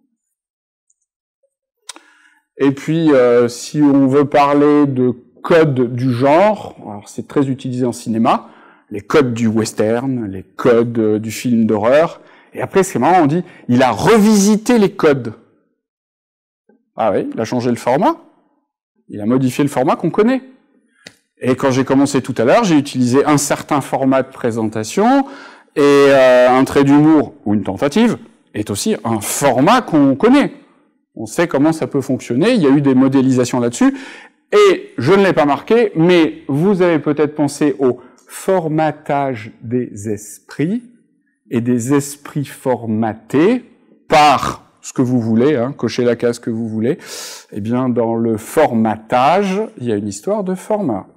Et puis, si on veut parler de codes du genre, alors c'est très utilisé en cinéma, les codes du western, les codes du film d'horreur. Et après, c'est marrant, on dit, il a revisité les codes. Ah oui, il a changé le format. Il a modifié le format qu'on connaît. Et quand j'ai commencé tout à l'heure, j'ai utilisé un certain format de présentation, et un trait d'humour, ou une tentative, est aussi un format qu'on connaît. On sait comment ça peut fonctionner, il y a eu des modélisations là-dessus, et je ne l'ai pas marqué, mais vous avez peut-être pensé au formatage des esprits, et des esprits formatés par ce que vous voulez, cochez la case que vous voulez, eh bien, dans le formatage, il y a une histoire de format.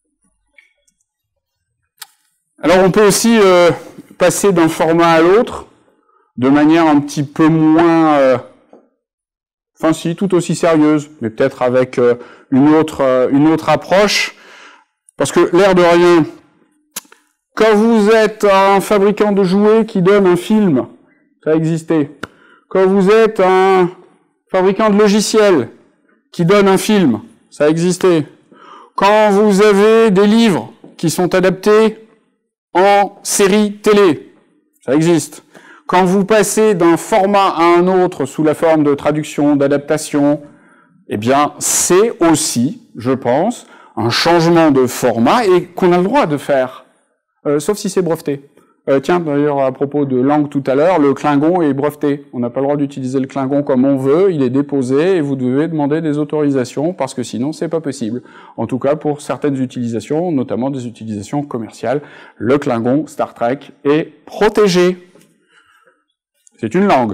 Alors, on peut aussi passer d'un format à l'autre, de manière un petit peu moins, enfin si, tout aussi sérieuse, mais peut-être avec une autre approche, parce que l'air de rien, quand vous êtes un fabricant de jouets qui donne un film, ça a existé. Quand vous êtes un fabricant de logiciels qui donne un film, ça a existé. Quand vous avez des livres qui sont adaptés en série télé, ça existe. Quand vous passez d'un format à un autre sous la forme de traduction, d'adaptation, eh bien, c'est aussi, je pense, un changement de format et qu'on a le droit de faire. Sauf si c'est breveté. Tiens, d'ailleurs, à propos de langue tout à l'heure, le Klingon est breveté. On n'a pas le droit d'utiliser le Klingon comme on veut, il est déposé et vous devez demander des autorisations parce que sinon, c'est pas possible. En tout cas, pour certaines utilisations, notamment des utilisations commerciales, le Klingon, Star Trek, est protégé. C'est une langue.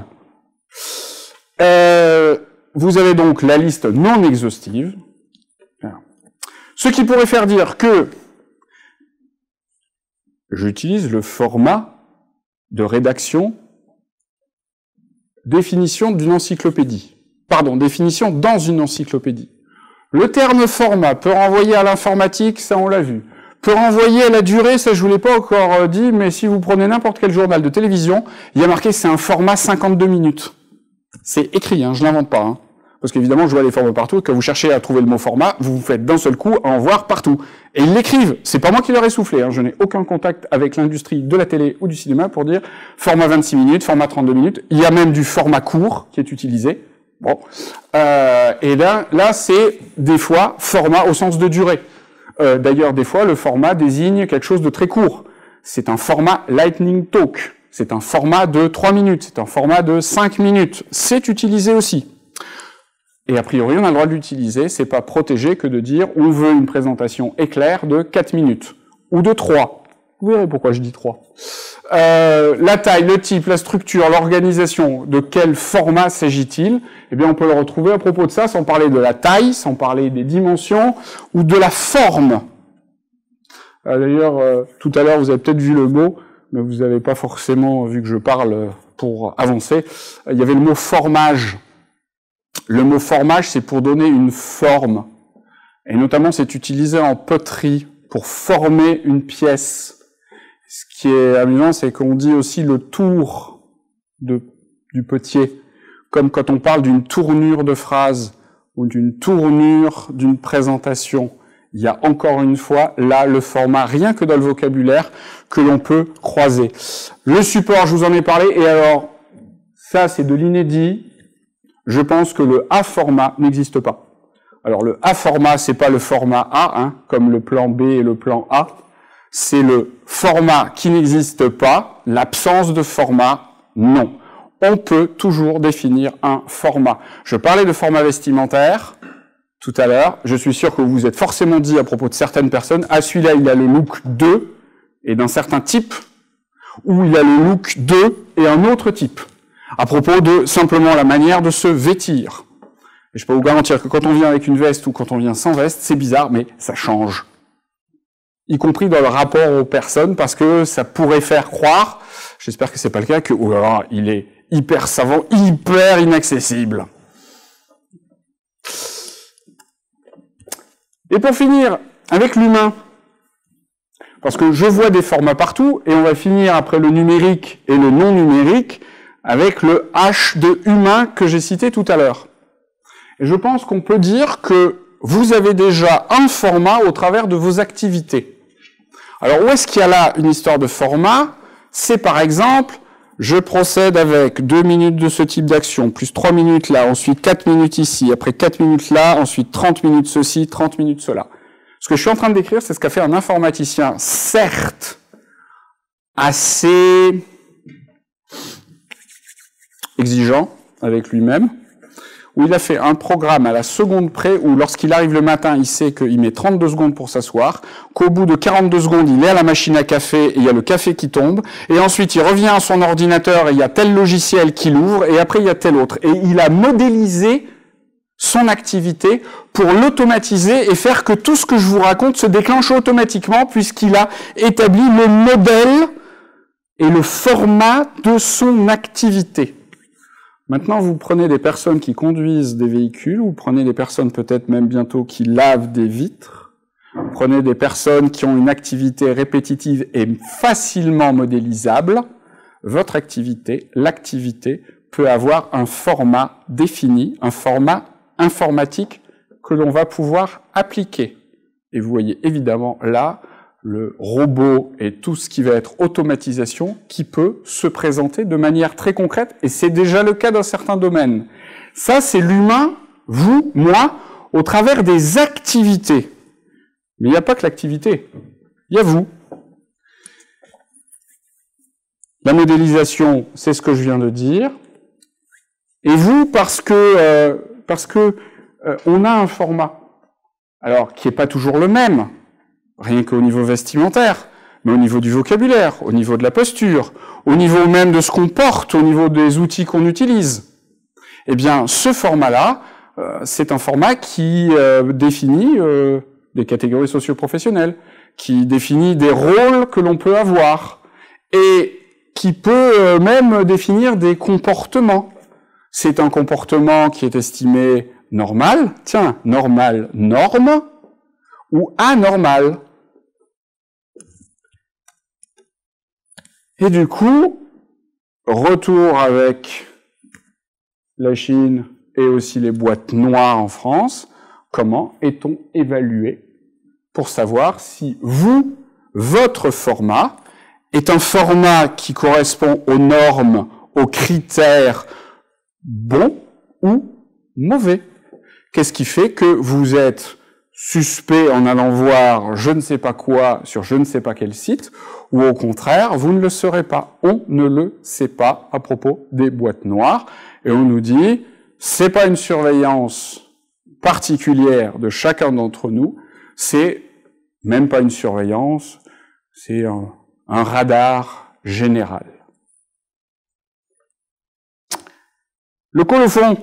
Vous avez donc la liste non exhaustive. Ce qui pourrait faire dire que j'utilise le format de rédaction définition d'une encyclopédie. Pardon, définition dans une encyclopédie. Le terme format peut renvoyer à l'informatique, ça on l'a vu. Peut renvoyer à la durée, ça je vous l'ai pas encore dit, mais si vous prenez n'importe quel journal de télévision, il y a marqué c'est un format 52 minutes. C'est écrit, je l'invente pas. Parce qu'évidemment, je vois les formats partout, et quand vous cherchez à trouver le mot format, vous vous faites d'un seul coup à en voir partout. Et ils l'écrivent. C'est pas moi qui leur ai soufflé, Je n'ai aucun contact avec l'industrie de la télé ou du cinéma pour dire format 26 minutes, format 32 minutes. Il y a même du format court qui est utilisé. Bon. Et là c'est des fois format au sens de durée. D'ailleurs, des fois, le format désigne quelque chose de très court. C'est un format Lightning Talk. C'est un format de 3 minutes. C'est un format de 5 minutes. C'est utilisé aussi. Et a priori, on a le droit de l'utiliser. C'est pas protégé que de dire on veut une présentation éclair de 4 minutes. Ou de 3. Vous verrez pourquoi je dis 3. La taille, le type, la structure, l'organisation, de quel format s'agit-il? Eh bien, on peut le retrouver à propos de ça, sans parler de la taille, sans parler des dimensions, ou de la forme. D'ailleurs, tout à l'heure, vous avez peut-être vu le mot, mais vous n'avez pas forcément vu que je parle pour avancer. Il y avait le mot formage. Le mot formage, c'est pour donner une forme. Et notamment, c'est utilisé en poterie pour former une pièce. Ce qui est amusant, c'est qu'on dit aussi le tour du potier, comme quand on parle d'une tournure de phrase ou d'une tournure d'une présentation. Il y a encore une fois là le format, rien que dans le vocabulaire, que l'on peut croiser. Le support, je vous en ai parlé, et alors, ça c'est de l'inédit. Je pense que le A-format n'existe pas. Alors le A-format, c'est pas le format A, hein, comme le plan B et le plan A. C'est le format qui n'existe pas, l'absence de format, non. On peut toujours définir un format. Je parlais de format vestimentaire tout à l'heure. Je suis sûr que vous vous êtes forcément dit à propos de certaines personnes, ah celui-là il a le look 2 et d'un certain type, ou il a le look 2 et un autre type, à propos de simplement la manière de se vêtir. Et je peux vous garantir que quand on vient avec une veste ou quand on vient sans veste, c'est bizarre, mais ça change. Y compris dans le rapport aux personnes, parce que ça pourrait faire croire, j'espère que c'est pas le cas, que oh là là, il est hyper savant, hyper inaccessible. Et pour finir, avec l'humain, parce que je vois des formats partout, et on va finir après le numérique et le non numérique, avec le H de humain que j'ai cité tout à l'heure. Et je pense qu'on peut dire que vous avez déjà un format au travers de vos activités. Alors, où est-ce qu'il y a là une histoire de format? C'est par exemple, je procède avec 2 minutes de ce type d'action, plus 3 minutes là, ensuite 4 minutes ici, après 4 minutes là, ensuite 30 minutes ceci, 30 minutes cela. Ce que je suis en train de décrire, c'est ce qu'a fait un informaticien, certes, assez exigeant avec lui-même, où il a fait un programme à la seconde près, où lorsqu'il arrive le matin, il sait qu'il met 32 secondes pour s'asseoir, qu'au bout de 42 secondes, il est à la machine à café, et il y a le café qui tombe, et ensuite il revient à son ordinateur, et il y a tel logiciel qui l'ouvre, et après il y a tel autre. Et il a modélisé son activité pour l'automatiser et faire que tout ce que je vous raconte se déclenche automatiquement, puisqu'il a établi le modèle et le format de son activité. Maintenant, vous prenez des personnes qui conduisent des véhicules, vous prenez des personnes peut-être même bientôt qui lavent des vitres, vous prenez des personnes qui ont une activité répétitive et facilement modélisable. Votre activité, l'activité, peut avoir un format défini, un format informatique que l'on va pouvoir appliquer. Et vous voyez évidemment là le robot et tout ce qui va être automatisation qui peut se présenter de manière très concrète, et c'est déjà le cas dans certains domaines. Ça, c'est l'humain, vous, moi, au travers des activités. Mais il n'y a pas que l'activité, il y a vous. La modélisation, c'est ce que je viens de dire. Et vous, parce que on a un format, alors qui n'est pas toujours le même, rien qu'au niveau vestimentaire, mais au niveau du vocabulaire, au niveau de la posture, au niveau même de ce qu'on porte, au niveau des outils qu'on utilise. Eh bien, ce format-là, c'est un format qui définit des catégories socio-professionnelles, qui définit des rôles que l'on peut avoir, et qui peut même définir des comportements. C'est un comportement qui est estimé normal, tiens, normal, norme, ou anormal. Et du coup, retour avec la Chine et aussi les boîtes noires en France, comment est-on évalué pour savoir si vous, votre format, est un format qui correspond aux normes, aux critères bons ou mauvais. Qu'est-ce qui fait que vous êtes suspect en allant voir je ne sais pas quoi sur je ne sais pas quel site, ou au contraire, vous ne le serez pas. On ne le sait pas à propos des boîtes noires. Et on nous dit, c'est pas une surveillance particulière de chacun d'entre nous, c'est même pas une surveillance, c'est un radar général. Le colophon.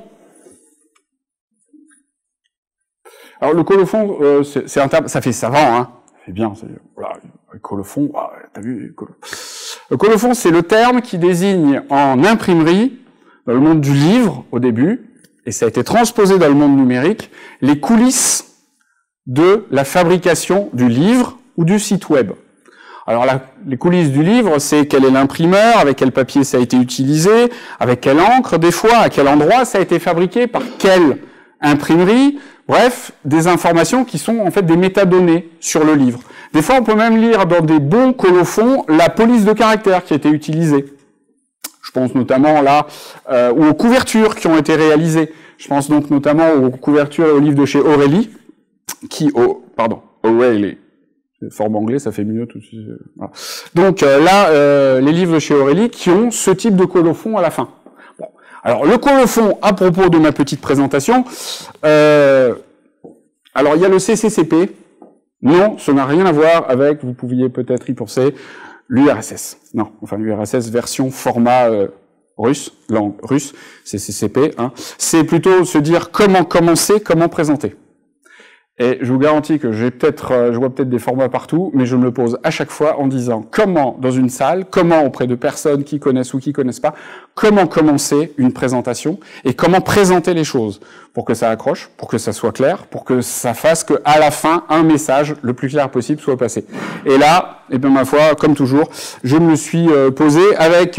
Alors le colophon, c'est un terme, ça fait savant, hein. C'est bien, voilà, le colophon, ah, t'as vu, le colophon, c'est le terme qui désigne en imprimerie, dans le monde du livre, au début, et ça a été transposé dans le monde numérique, les coulisses de la fabrication du livre ou du site web. Alors les coulisses du livre, c'est quel est l'imprimeur, avec quel papier ça a été utilisé, avec quelle encre, des fois, à quel endroit ça a été fabriqué, par quelle imprimerie, bref, des informations qui sont en fait des métadonnées sur le livre. Des fois, on peut même lire dans des bons colophons la police de caractère qui a été utilisée. Je pense notamment là aux couvertures qui ont été réalisées. Je pense donc notamment aux couvertures et aux livres de chez O'Reilly, O'Reilly. Forme anglais, ça fait mieux tout de suite. Voilà. Donc les livres de chez O'Reilly qui ont ce type de colophon à la fin. Bon. Alors le colophon, à propos de ma petite présentation, alors il y a le CCCP. Non, ça n'a rien à voir avec, vous pouviez peut-être y penser, l'URSS. Non, enfin l'URSS version format russe, langue russe, CCCP. Hein. C'est plutôt se dire comment commencer, comment présenter. Et je vous garantis que je vois peut-être des formats partout, mais je me le pose à chaque fois en disant comment, dans une salle, comment auprès de personnes qui connaissent ou qui connaissent pas, comment commencer une présentation et comment présenter les choses pour que ça accroche, pour que ça soit clair, pour que ça fasse que à la fin, un message le plus clair possible soit passé. Et là, eh bien, ma foi, comme toujours, je me suis posé avec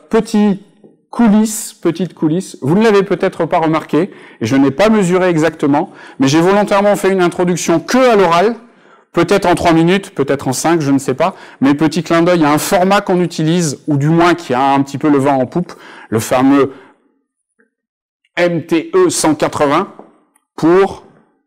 petite coulisse, vous ne l'avez peut-être pas remarqué, et je n'ai pas mesuré exactement, mais j'ai volontairement fait une introduction que à l'oral, peut-être en 3 minutes, peut-être en 5, je ne sais pas, mais petit clin d'œil à un format qu'on utilise, ou du moins qui a un petit peu le vent en poupe, le fameux MTE 180, pour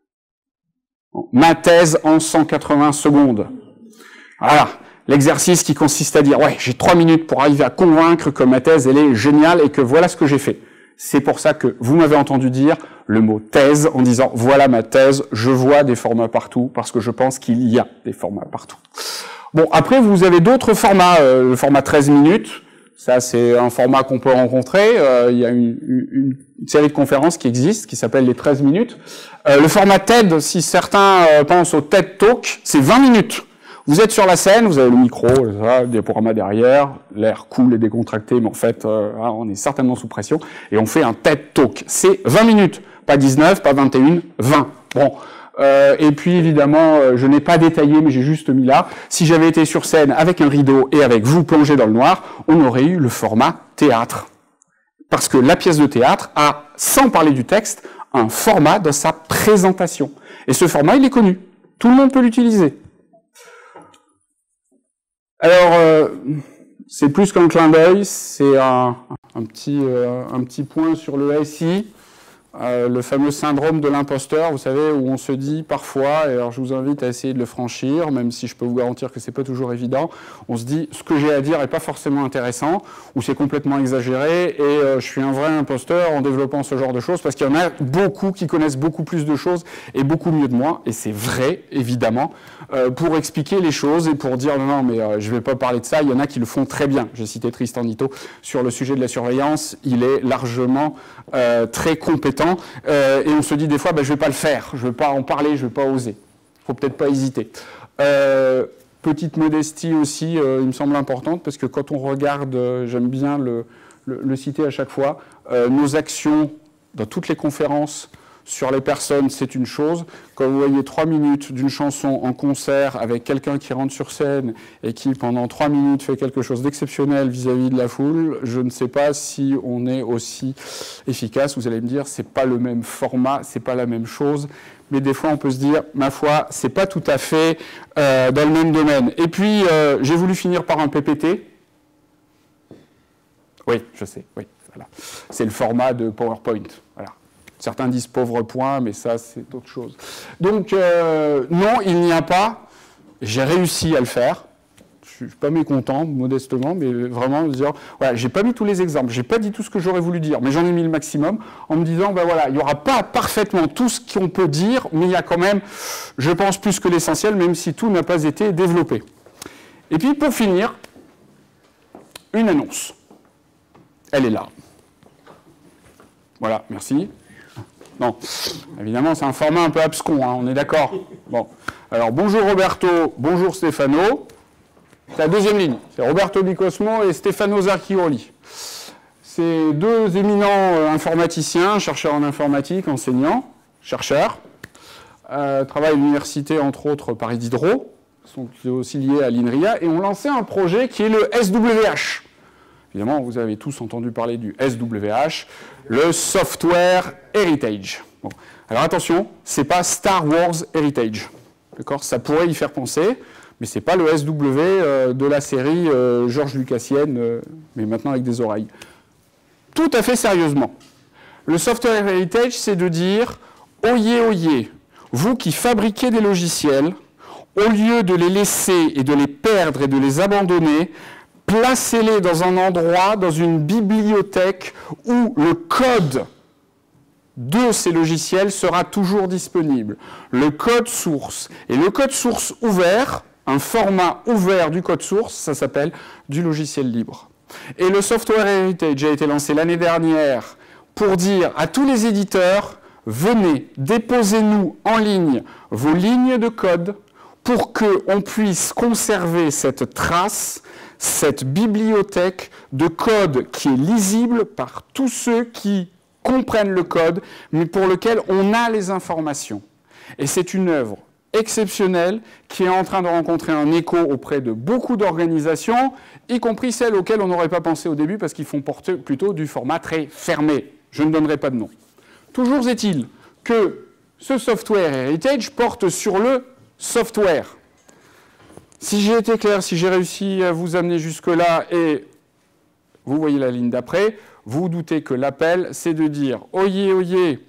ma thèse en 180 secondes. Voilà. L'exercice qui consiste à dire, ouais, j'ai 3 minutes pour arriver à convaincre que ma thèse, elle est géniale et que voilà ce que j'ai fait. C'est pour ça que vous m'avez entendu dire le mot thèse en disant, voilà ma thèse, je vois des formats partout parce que je pense qu'il y a des formats partout. Bon, après, vous avez d'autres formats, le format 13 minutes. Ça, c'est un format qu'on peut rencontrer. Il y a une série de conférences qui existent, qui s'appelle les 13 minutes. Le format TED, si certains pensent au TED Talk, c'est 20 minutes. Vous êtes sur la scène, vous avez le micro, le diaporama derrière, l'air cool et décontracté, mais en fait, on est certainement sous pression, et on fait un TED Talk. C'est 20 minutes, pas 19, pas 21, 20. Bon, et puis évidemment, je n'ai pas détaillé, mais j'ai juste mis là, si j'avais été sur scène avec un rideau et avec vous plongé dans le noir, on aurait eu le format théâtre. Parce que la pièce de théâtre a, sans parler du texte, un format dans sa présentation. Et ce format, il est connu. Tout le monde peut l'utiliser. Alors, c'est plus qu'un clin d'œil, c'est un petit point sur le SI, le fameux syndrome de l'imposteur, vous savez, où on se dit parfois, et alors je vous invite à essayer de le franchir, même si je peux vous garantir que c'est pas toujours évident, on se dit, ce que j'ai à dire est pas forcément intéressant, ou c'est complètement exagéré, et je suis un vrai imposteur en développant ce genre de choses, parce qu'il y en a beaucoup qui connaissent beaucoup plus de choses, et beaucoup mieux de moi, et c'est vrai, évidemment, pour expliquer les choses, et pour dire, non, mais je vais pas parler de ça, il y en a qui le font très bien. J'ai cité Tristan Nitto sur le sujet de la surveillance, il est largement très compétent, et on se dit des fois, je vais pas le faire, je vais pas en parler, je vais pas oser. Faut peut-être pas hésiter. Petite modestie aussi, il me semble importante, parce que quand on regarde, j'aime bien le citer à chaque fois, nos actions dans toutes les conférences sur les personnes, c'est une chose. Quand vous voyez 3 minutes d'une chanson en concert avec quelqu'un qui rentre sur scène et qui, pendant 3 minutes, fait quelque chose d'exceptionnel vis-à-vis de la foule, je ne sais pas si on est aussi efficace. Vous allez me dire, c'est pas le même format, c'est pas la même chose. Mais des fois, on peut se dire, ma foi, c'est pas tout à fait dans le même domaine. Et puis, j'ai voulu finir par un PPT. Oui, je sais, oui, voilà. C'est le format de PowerPoint, voilà. Certains disent pauvre point, mais ça, c'est autre chose. Donc, non, il n'y a pas. J'ai réussi à le faire. Je ne suis pas mécontent, modestement, mais vraiment, dire, voilà, j'ai pas mis tous les exemples, j'ai pas dit tout ce que j'aurais voulu dire, mais j'en ai mis le maximum, en me disant, ben voilà, il n'y aura pas parfaitement tout ce qu'on peut dire, mais il y a quand même, je pense, plus que l'essentiel, même si tout n'a pas été développé. Et puis, pour finir, une annonce. Elle est là. Voilà, merci. Non, évidemment, c'est un format un peu abscon, hein, on est d'accord. Bon, alors, bonjour Roberto, bonjour Stefano. C'est la deuxième ligne, c'est Roberto Di Cosmo et Stefano Zacchioli. C'est deux éminents informaticiens, chercheurs en informatique, enseignants, chercheurs, travaillent à l'université, entre autres, Paris Diderot, sont aussi liés à l'INRIA, et ont lancé un projet qui est le SWH. Évidemment, vous avez tous entendu parler du SWH, le Software Heritage. Bon. Alors attention, c'est pas Star Wars Heritage. D'accord ? Ça pourrait y faire penser. Mais ce n'est pas le SW de la série Georges Lucasienne, mais maintenant avec des oreilles. Tout à fait sérieusement. Le Software Heritage, c'est de dire « Oyez, oyez, vous qui fabriquez des logiciels, au lieu de les laisser et de les perdre et de les abandonner, placez-les dans un endroit, dans une bibliothèque où le code de ces logiciels sera toujours disponible. Le code source. Et le code source ouvert, un format ouvert du code source, ça s'appelle du logiciel libre. Et le Software Heritage a été lancé l'année dernière pour dire à tous les éditeurs, venez, déposez-nous en ligne vos lignes de code pour qu'on puisse conserver cette trace, cette bibliothèque de code qui est lisible par tous ceux qui comprennent le code, mais pour lequel on a les informations. Et c'est une œuvre exceptionnelle qui est en train de rencontrer un écho auprès de beaucoup d'organisations, y compris celles auxquelles on n'aurait pas pensé au début parce qu'ils font porter plutôt du format très fermé. Je ne donnerai pas de nom. Toujours est-il que ce Software Heritage porte sur le software. Si j'ai été clair, si j'ai réussi à vous amener jusque-là et vous voyez la ligne d'après, vous vous doutez que l'appel, c'est de dire « Oyez, oyez,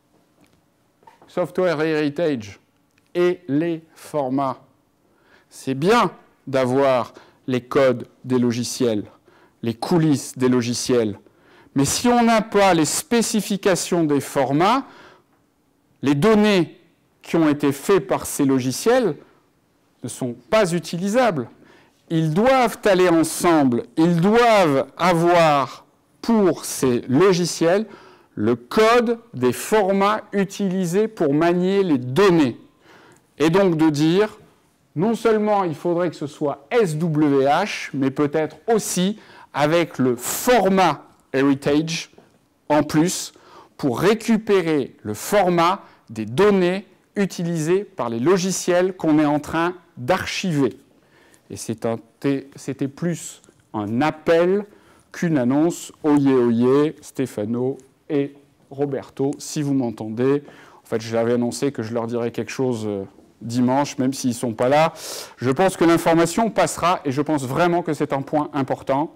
Software Heritage ». Et les formats. C'est bien d'avoir les codes des logiciels, les coulisses des logiciels. Mais si on n'a pas les spécifications des formats, les données qui ont été faites par ces logiciels ne sont pas utilisables. Ils doivent aller ensemble, ils doivent avoir pour ces logiciels le code des formats utilisés pour manier les données. Et donc de dire, non seulement il faudrait que ce soit SWH, mais peut-être aussi avec le format Heritage en plus, pour récupérer le format des données utilisées par les logiciels qu'on est en train d'archiver. Et c'était plus un appel qu'une annonce. Oyez, oyez, Stefano et Roberto, si vous m'entendez. En fait, je l'avais annoncé que je leur dirais quelque chose dimanche, même s'ils ne sont pas là. Je pense que l'information passera et je pense vraiment que c'est un point important.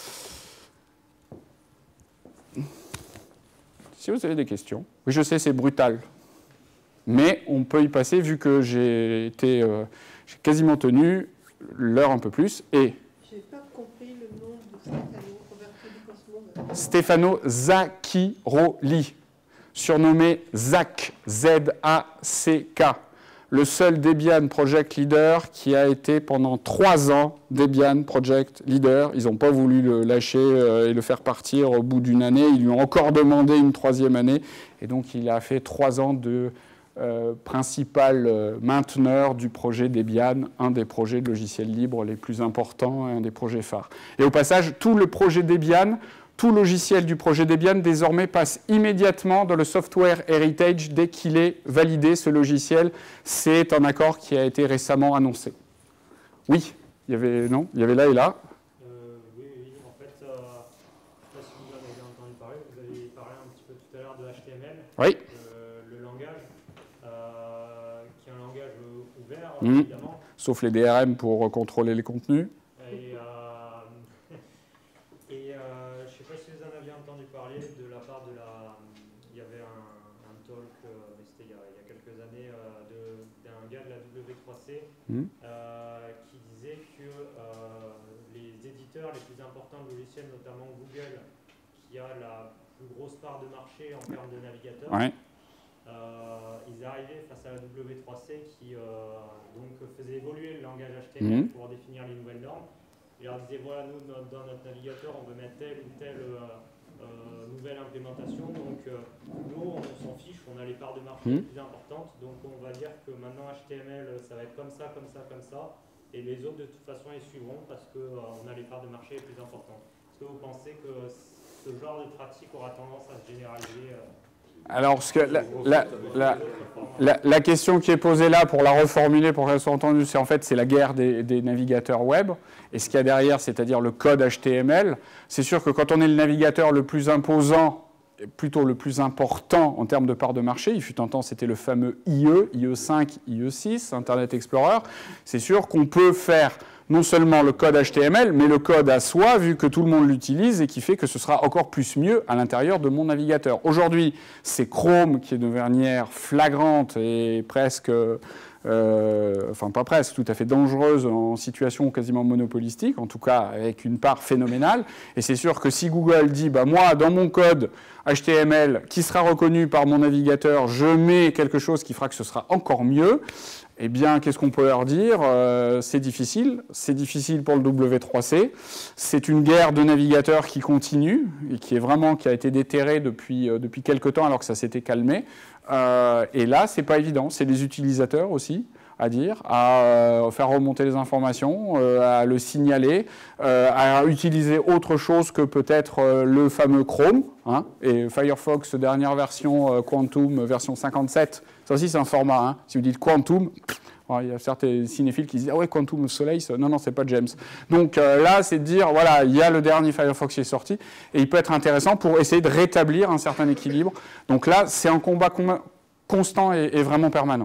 Si vous avez des questions. Oui, je sais, c'est brutal. Mais on peut y passer vu que j'ai quasiment tenu l'heure un peu plus. Et je n'ai pas compris le nom de Stefano, Roberto Di Cosmo. Stefano Zacchioli, surnommé ZACK, Z-A-C-K. Le seul Debian Project Leader qui a été pendant 3 ans Debian Project Leader. Ils n'ont pas voulu le lâcher et le faire partir au bout d'une année. Ils lui ont encore demandé une 3e année. Et donc, il a fait 3 ans de principal mainteneur du projet Debian, un des projets de logiciels libres les plus importants, un des projets phares. Et au passage, tout le projet Debian, tout logiciel du projet Debian, désormais, passe immédiatement dans le Software Heritage dès qu'il est validé, ce logiciel. C'est un accord qui a été récemment annoncé. Oui, il y avait là et là. Oui, en fait, je ne sais pas si vous en avez entendu parler, vous avez parlé un petit peu tout à l'heure de HTML. Oui. Le langage, qui est un langage ouvert, évidemment. Sauf les DRM pour contrôler les contenus. Je ne sais pas si vous en aviez entendu parler de la part de la... Il y avait un qui disait que les éditeurs les plus importants de logiciels, notamment Google, qui a la plus grosse part de marché en termes de navigateurs, ils arrivaient face à la W3C qui donc faisait évoluer le langage HTML pour définir les nouvelles normes. Ils leur disaient, voilà, nous, dans notre navigateur, on veut mettre telle ou telle nouvelle implémentation. Donc, nous, on s'en fiche, on a les parts de marché les plus importantes. Donc, on va dire que maintenant, HTML, ça va être comme ça, comme ça, comme ça. Et les autres, de toute façon, ils suivront parce qu'on a les parts de marché les plus importantes. Est-ce que vous pensez que ce genre de pratique aura tendance à se généraliser Alors, la question qui est posée là, pour la reformuler, pour qu'elle soit entendue, c'est en fait c'est la guerre des navigateurs web. Et ce qu'il y a derrière, c'est-à-dire le code HTML. C'est sûr que quand on est le navigateur le plus imposant, plutôt le plus important en termes de part de marché, il fut un temps, c'était le fameux IE5, IE6, Internet Explorer. C'est sûr qu'on peut faire non seulement le code HTML, mais le code à soi, vu que tout le monde l'utilise et qui fait que ce sera encore plus mieux à l'intérieur de mon navigateur. Aujourd'hui, c'est Chrome qui est de manière flagrante et presque, enfin pas presque, tout à fait dangereuse en situation quasiment monopolistique, en tout cas avec une part phénoménale. Et c'est sûr que si Google dit, bah moi, dans mon code HTML, qui sera reconnu par mon navigateur, je mets quelque chose qui fera que ce sera encore mieux, eh bien, qu'est-ce qu'on peut leur dire? C'est difficile pour le W3C. C'est une guerre de navigateurs qui continue et qui a été déterrée depuis quelques temps alors que ça s'était calmé. Et là, c'est pas évident. C'est les utilisateurs aussi à dire, à faire remonter les informations, à le signaler, à utiliser autre chose que peut-être le fameux Chrome. Hein, et Firefox, dernière version, Quantum, version 57, ça aussi c'est un format. Hein. Si vous dites Quantum, il y a certains cinéphiles qui disent « Ah ouais, Quantum Soleil, non, c'est pas James ». Donc là, c'est de dire, voilà, il y a le dernier Firefox qui est sorti, et il peut être intéressant pour essayer de rétablir un certain équilibre. Donc là, c'est un combat constant et vraiment permanent.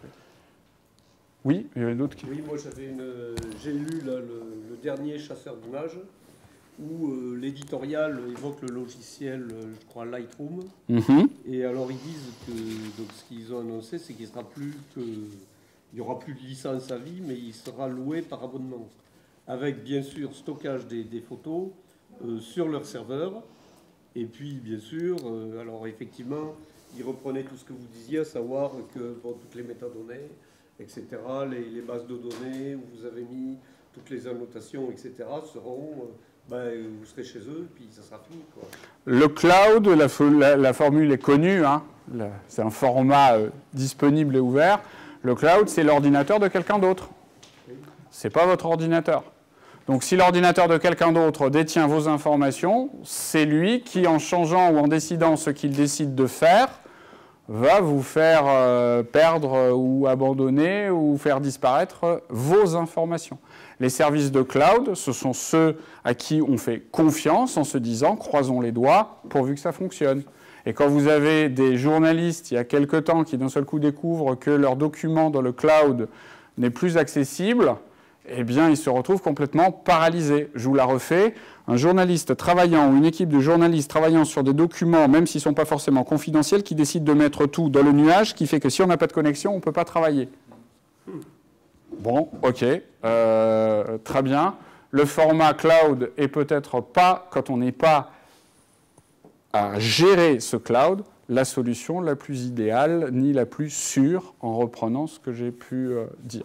Oui, il y avait d'autres qui... Oui, moi j'ai lu là, le dernier chasseur d'images où l'éditorial évoque le logiciel, je crois, Lightroom. Et alors ils disent que donc, ce qu'ils ont annoncé, c'est qu'il sera plus que... Il n'y aura plus de licence à vie, mais il sera loué par abonnement. Avec bien sûr stockage des photos sur leur serveur. Et puis bien sûr, alors effectivement, ils reprenaient tout ce que vous disiez, à savoir que bon, toutes les métadonnées, etc., les bases de données où vous avez mis toutes les annotations, etc., seront, vous serez chez eux, puis ça sera fini, quoi. Le cloud, la formule est connue, hein, c'est un format disponible et ouvert. Le cloud, c'est l'ordinateur de quelqu'un d'autre. Ce n'est pas votre ordinateur. Donc si l'ordinateur de quelqu'un d'autre détient vos informations, c'est lui qui, en changeant ou en décidant ce qu'il décide de faire, va vous faire perdre ou abandonner ou faire disparaître vos informations. Les services de cloud, ce sont ceux à qui on fait confiance en se disant « croisons les doigts pourvu que ça fonctionne ». Et quand vous avez des journalistes, il y a quelque temps, qui d'un seul coup découvrent que leur document dans le cloud n'est plus accessible, eh bien, ils se retrouvent complètement paralysés. Je vous la refais. Un journaliste travaillant ou une équipe de journalistes travaillant sur des documents, même s'ils ne sont pas forcément confidentiels, qui décident de mettre tout dans le nuage, qui fait que si on n'a pas de connexion, on ne peut pas travailler. Bon, ok, très bien. Le format cloud est peut-être pas, quand on n'est pas à gérer ce cloud, la solution la plus idéale, ni la plus sûre, en reprenant ce que j'ai pu dire.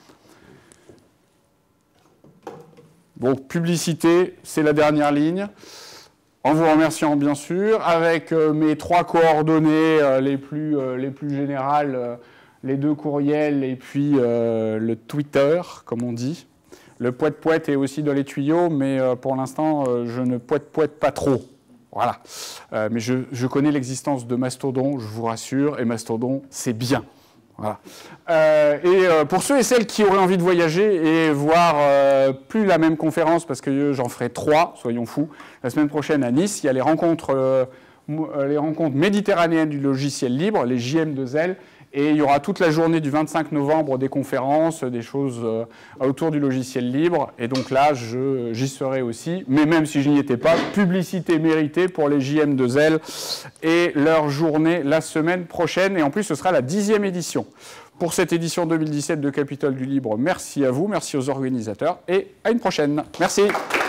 Donc, publicité, c'est la dernière ligne. En vous remerciant, bien sûr, avec mes 3 coordonnées les plus générales, les 2 courriels et puis le Twitter, comme on dit. Le poète-poète est aussi dans les tuyaux, mais pour l'instant, je ne poète pas trop. Voilà. Mais je connais l'existence de Mastodon, je vous rassure, et Mastodon, c'est bien. Voilà. Pour ceux et celles qui auraient envie de voyager et voir plus la même conférence, parce que j'en ferai 3, soyons fous, la semaine prochaine à Nice, il y a les rencontres méditerranéennes du logiciel libre, les JM2L, et il y aura toute la journée du 25 novembre des conférences, des choses autour du logiciel libre. Et donc là, j'y serai aussi. Mais même si je n'y étais pas, publicité méritée pour les JM2L et leur journée la semaine prochaine. Et en plus, ce sera la 10e édition. pour cette édition 2017 de Capitole du Libre. Merci à vous, merci aux organisateurs et à une prochaine. Merci.